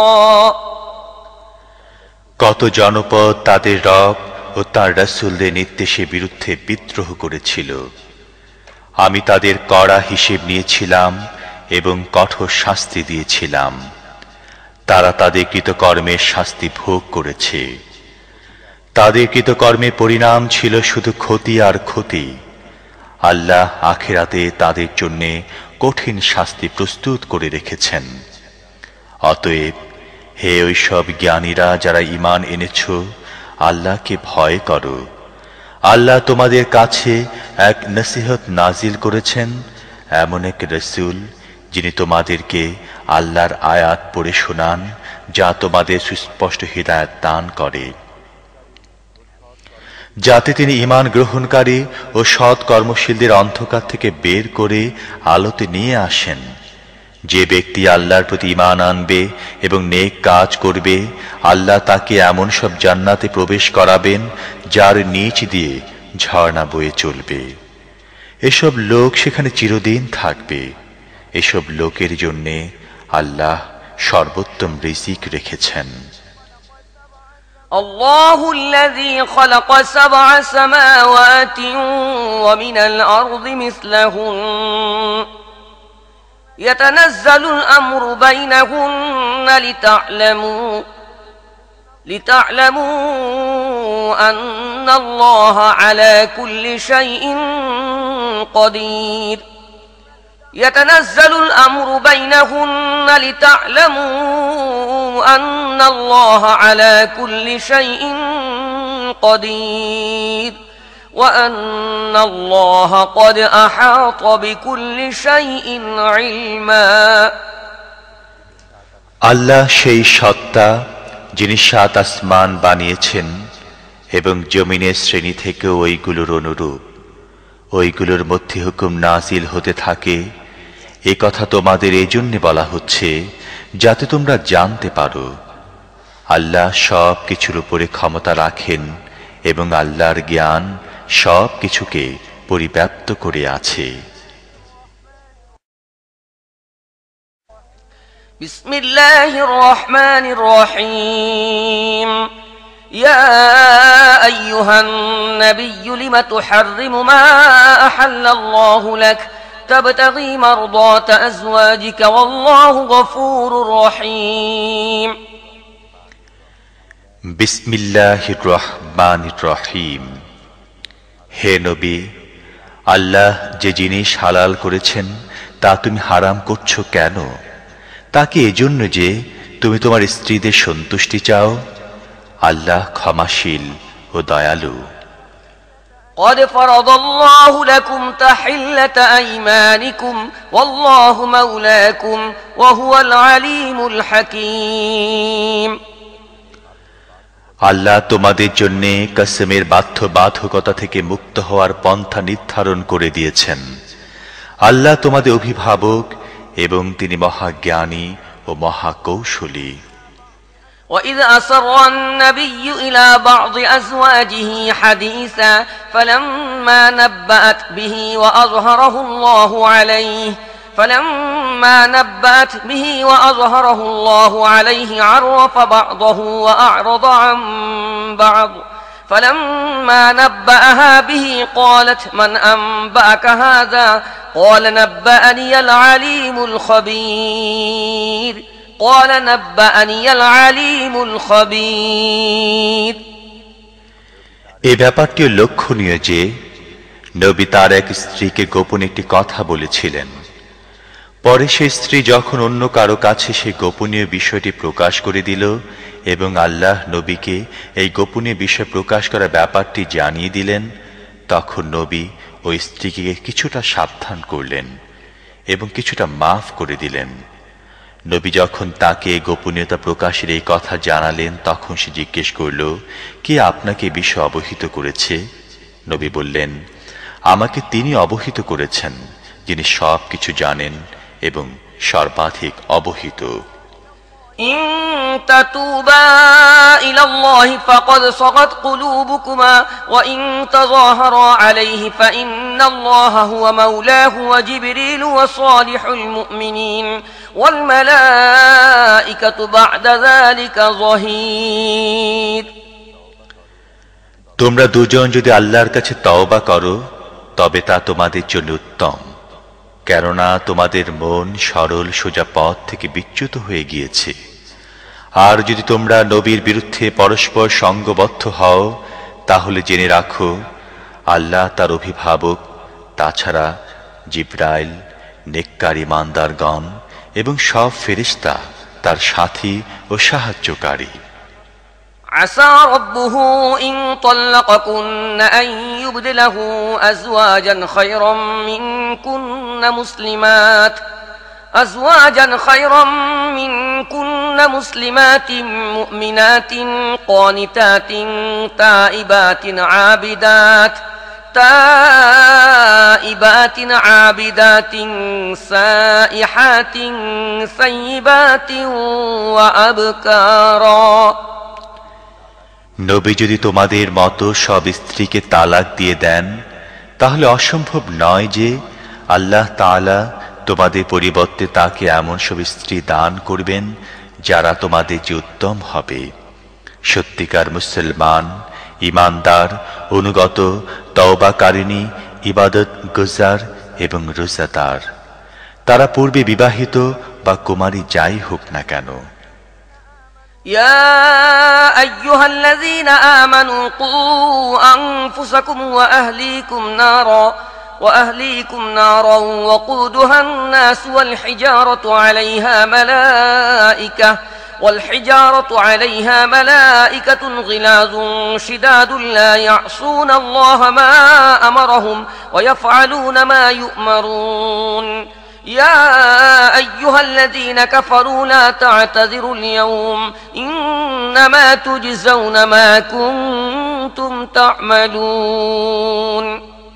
কত জনপদ তাদের রব ও তার রাসূলদের নির্দেশের বিরুদ্ধে বিদ্রোহ করেছিল। আমি তাদের কড়া হিসেব নিয়েছিলাম এবং কঠোর শাস্তি দিয়েছিলাম। তারা তাদের কৃতকর্মের শাস্তি ভোগ করেছে। তাদের কৃতকর্মের পরিণাম ছিল শুধু ক্ষতি আর ক্ষতি। আল্লাহ আখিরাতে তাদের জন্য কঠিন শাস্তি প্রস্তুত করে রেখেছেন। অতএব হে ওই সব জ্ঞানীরা যারা ঈমান এনেছ, আল্লাহকে ভয় করো। আল্লাহ তোমাদের কাছে এক নসিহত নাজিল করেছেন, এমন এক রাসূল যিনি তোমাদেরকে আল্লাহর আয়াত পড়ে শোনান, যা তোমাদের সুস্পষ্ট হিদায়াত দান করে, যাতে তিনি ঈমান গ্রহণকারী ও সৎ কর্মশীলদের অন্ধকার থেকে বের করে আলোতে নিয়ে আসেন। যে ব্যক্তি আল্লাহর প্রতি ঈমান আনবে এবং নেক কাজ করবে, আল্লাহ তাকে এমন সব জান্নাতে প্রবেশ করাবেন যার নিচ দিয়ে ঝর্ণা বয়ে চলবে। এসব লোক সেখানে চিরদিন থাকবে। এসব লোকের জন্য আল্লাহ সর্বোত্তম রিজিক রেখেছেন। الله الذي خلق سبع سماوات ومن الأرض مثلهن يتنزل الأمر بينهن لتعلموا لتعلموا أن الله على كل شيء قدير يتنزل الأمر بينهن لتعلموا أن الله على كل شيء قدير وأن الله قد أحاط بكل شيء علما আল্লাহ সেই সত্তা যিনি সাত আসমান বানিয়েছেন এবং জমিনের শ্রেণী থেকে ওইগুলোর অনুরূপ ওইগুলোর মধ্যে হুকুম নাজিল হতে থাকে। এ কথা তোমাদের এই জন্য বলা হচ্ছে যাতে তোমরা জানতে পারো আল্লাহ সব কিছুর উপরে ক্ষমতা রাখেন এবং আল্লাহর জ্ঞান সব কিছুকে পরিব্যাপ্ত করে আছে। বিসমিল্লাহির রহমানির রহিম يا أيها النبي لم تحرم ما أحل الله لك تبتغي مرضات أزواجك والله غفور رحيم বিসমিল্লাহির রহমানির রহিম। হে নবী, আল্লাহ যে জিনিস হালাল করেছেন তা তুমি হারাম করছো কেন? তা কি এজন্য যে তুমি তোমার স্ত্রীদের সন্তুষ্টি চাও? আল্লাহ ক্ষমাশীল ও দয়ালু। قد فرض الله لكم تحلة أيمانكم والله مولاكم وهو العليم الحكيم আল্লাহ তোমাদের জন্য কসমের বাধ্যবাধকতা থেকে মুক্ত হওয়ার পন্থা নির্ধারণ করে দিয়েছেন। আল্লাহ তোমাদের অভিভাবক এবং তিনি মহাজ্ঞানী ও মহাকৌশলী। وإذ أسر النبي إلى بعض أزواجه حديثا فلما نبأت به وأظهره الله عليه فلما نبأت به وأظهره الله عليه عرف بعضه وأعرض عن بعض فلما نبأها به قالت من أنبأك هذا قال نبأني العليم الخبير قال نبأني العليم الخبير এই ব্যাপারটিও লক্ষণীয় যে নবী তার এক স্ত্রীকে গোপন একটি কথা বলেছিলেন। পরে সেই স্ত্রী যখন অন্য কারো কাছে সেই গোপনীয় বিষয়টি প্রকাশ করে দিল এবং আল্লাহ নবীকে এই গোপনীয় বিষয় প্রকাশ করার ব্যাপারটি জানিয়ে দিলেন, তখন নবী ওই স্ত্রীকে কিছুটা সাবধান করলেন এবং কিছুটা মাফ করে দিলেন। নবী যখন তাকে গোপনীয়তা প্রকাশের এই কথা জানালেন, তখন সে জিজ্ঞেস করল, কে আপনাকে এই বিষয় অবহিত করেছে? নবী বললেন, আমাকে তিনি অবহিত করেছেন, যিনি সব কিছু জানেন এবং সর্বাধিক অবহিত। إن تتوبا إلى الله فقد صغت قلوبكما وإن تظاهرا عليه فإن الله هو مولاه وجبريل وصالح المؤمنين والملائكة بعد ذلك ظهير। তোমরা দুজন যদি আল্লাহর কাছে তওবা করো তবে তা তোমাদের জন্য উত্তম, কেননা তোমাদের মন সরল সোজা পথ থেকে বিচ্যুত হয়ে গিয়েছে। আর যদি তোমরা নবীর বিরুদ্ধে পরস্পর সঙ্গবদ্ধ হও তাহলে জেনে রাখো আল্লাহ তার অভিভাবক, তাছাড়া জিবরাইল, নেককার ঈমানদারগণ এবং সব ফেরেশতা তার সাথী ও সাহায্যকারী। عسى ربه إن طلقكن أن يبدله أزواجا خيرا منكن مسلمات أزواجا خيرا منكن مسلمات مؤمنات قانتات تائبات عابدات تائبات عابدات سائحات ثيبات وأبكارا। নবী যদি তোমাদের মতো সব স্ত্রীকে তালাক দিয়ে দেন তাহলে অসম্ভব নয় যে আল্লাহ তাআলা তোমাদের পরিবর্তে তাকে এমন সব স্ত্রী দান করবেন যারা তোমাদের যে উত্তম হবে, সত্যিকার মুসলমান, ঈমানদার, অনুগত, তওবাকারিণী, ইবাদত গুজার এবং রোজাদার। তারা পূর্বে বিবাহিত বা কুমারী যাই হোক না কেন। يا أيها الذين آمنوا قوا أنفسكم وأهليكم نارا وأهليكم نارا وقودها الناس والحجارة عليها ملائكة والحجارة عليها ملائكة غلاظ شداد لا يعصون الله ما أمرهم ويفعلون ما يؤمرون يا أيها الذين كفروا لا تعتذروا اليوم إنما تجزون ما كنتم تعملون।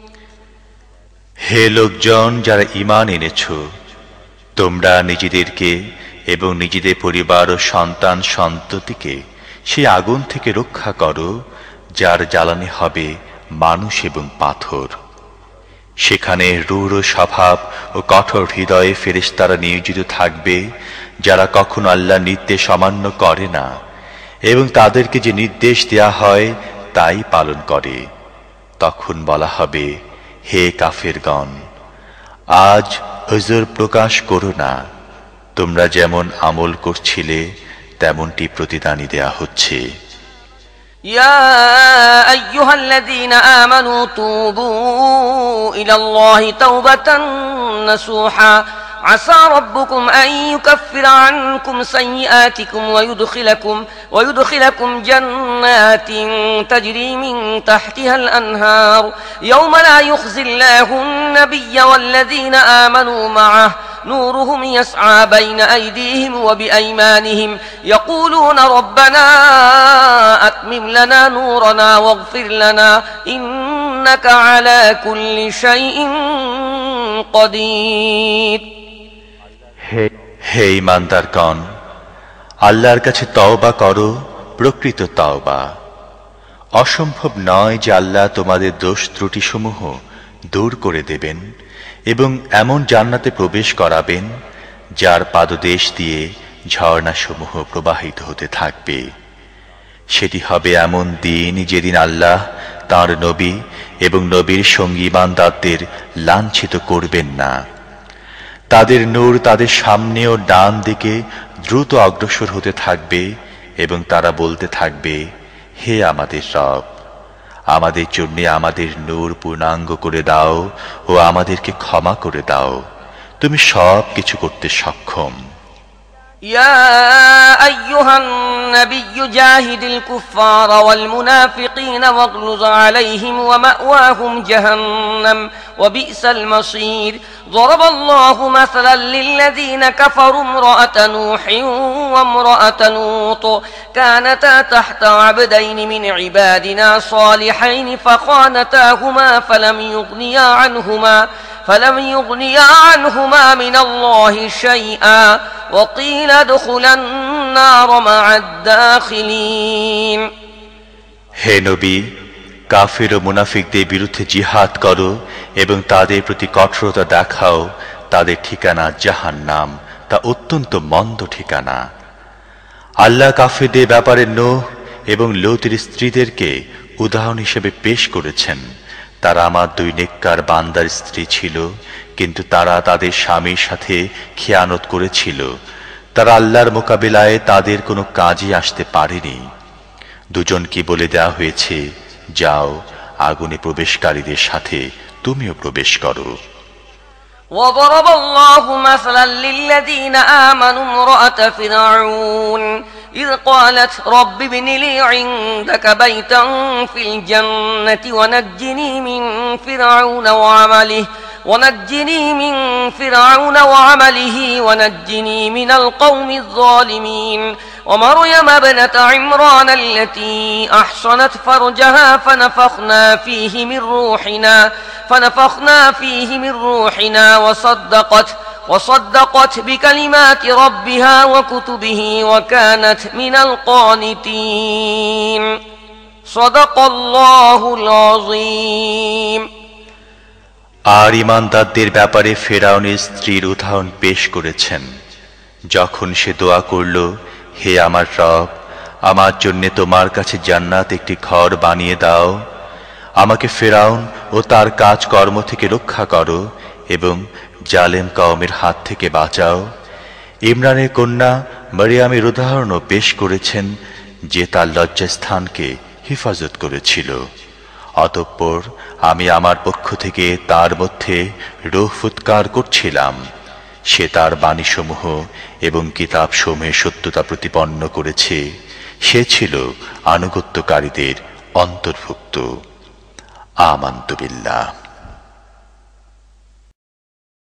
হে লোকজন যারা ঈমান এনেছো, তোমরা নিজেদেরকে এবং নিজেদের পরিবার ও সন্তান সন্ততিকে সেই আগুন থেকে রক্ষা করো যার জ্বালানি হবে মানুষ এবং পাথর। সেখানে রূঢ় স্বভাব ও কঠোর হৃদয়ে ফেরেশতারা নিয়োজিত থাকবে যারা কখনো আল্লাহর নির্দেশ অমান্য করে না এবং তাদেরকে যে নির্দেশ দেয়া হয় তাই পালন করে। তখন বলা হবে, হে কাফেরগণ, আজ উযর প্রকাশ করো না, তোমরা যেমন আমল করছিলে তেমনটি প্রতিদানই দেয়া হচ্ছে। يا أيها الذين آمنوا توبوا إلى الله توبة نصوحا عسى ربكم أن يكفر عنكم سيئاتكم ويدخلكم ويدخلكم جنات تجري من تحتها الأنهار يوم لا يخزي الله النبي والذين آمنوا معه نورهم يسعى بين أيديهم وبأيمانهم يقولون ربنا أتمم لنا نورنا واغفر لنا إنك على كل شيء قدير। হে ঈমানদারগণ, আল্লাহর কাছে তওবা করো, প্রকৃত তওবা। অসম্ভব নয় যে আল্লাহ তোমাদের দোষ ত্রুটিসমূহ দূর করে দেবেন এবং এমন জান্নাতে প্রবেশ করাবেন যার পাদদেশ দিয়ে ঝর্ণাসমূহ প্রবাহিত হতে থাকবে। সেটি হবে এমন দিন যেদিন আল্লাহ তাঁর নবী এবং নবীর সঙ্গী ঈমানদারদের লাঞ্ছিত করবেন না। তাদের নূর তাদের সামনে ও ডান দিকে দ্রুত অগ্রসর হতে থাকবে এবং তারা বলতে থাকবে, হে আমাদের রব, আমাদের জন্য আমাদের নূর পূর্ণাঙ্গ করে দাও ও আমাদেরকে ক্ষমা করে দাও। তুমি সব কিছু করতে সক্ষম। يا أيها النبي جاهد الكفار والمنافقين واغلظ عليهم ومأواهم جهنم وبئس المصير ضرب الله مثلا للذين كفروا امرأة نوح وامرأة لوط كانتا تحت عبدين من عبادنا صالحين فخانتاهما فلم يغنيا عنهما فلم يغنيا عنهما من الله شيئا وقيل ادخلا النار مع الداخلين। হে নবী, কাফির ও মুনাফিকদের বিরুদ্ধে জিহাদ করো এবং তাদের প্রতি কঠোরতা দেখাও। তাদের ঠিকানা জাহান্নাম, তা অত্যন্ত মন্দ ঠিকানা। আল্লাহ কাফিরদের ব্যাপারে নূহ এবং লূতের স্ত্রীদেরকে উদাহরণ হিসেবে পেশ করেছেন। তারা আমার দুই নেককার বান্দার স্ত্রী ছিল, কিন্তু তারা তাদের স্বামীর সাথে খেয়ানত করেছিল। তারা আল্লাহর মোকাবিলায় তাদের কোনো কাজে আসতে পারেনি। দুজনকে বলে দেওয়া হয়েছে, যাও, আগুনে প্রবেশকারীদের সাথে তুমিও প্রবেশ করো। وضرب الله مثلا للذين آمنوا امرأة فرعون إذ قالت رب ابن لي عندك بيتا في الجنة ونجني من فرعون وعمله ونجني من فرعون وعمله ونجني من القوم الظالمين ومريم ابنة عمران التي أحصنت فرجها فنفخنا فيه من روحنا فنفخنا فيه من روحنا وصدقت وصدقت بكلمات ربها وكتبه وكانت من القانتين صدق الله العظيم। আর ঈমানদারদের ব্যাপারে ফেরাউনের স্ত্রীর উদাহরণ পেশ করেছেন, যখন সে দোয়া করল, হে আমার রব, আমার জন্য তোমার কাছে জান্নাত একটি ঘর বানিয়ে দাও, আমাকে ফেরাউন ও তার কাজকর্ম থেকে রক্ষা করো এবং জালেম কওমের হাত থেকে বাঁচাও। ইমরানের কন্যা মরিয়মের উদাহরণও পেশ করেছেন, যে তার লজ্জাস্থানকে হেফাজত করেছিল। অতঃপর আমি আমার পক্ষ থেকে তার মধ্যে রূহ ফুৎকার করছিলাম। সে তার বাণীসমূহ এবং কিতাবসমূহের সত্যতা প্রতিপন্ন করেছে। সে ছিল আনুগত্যকারীদের অন্তর্ভুক্ত। আমানতু বিল্লাহ।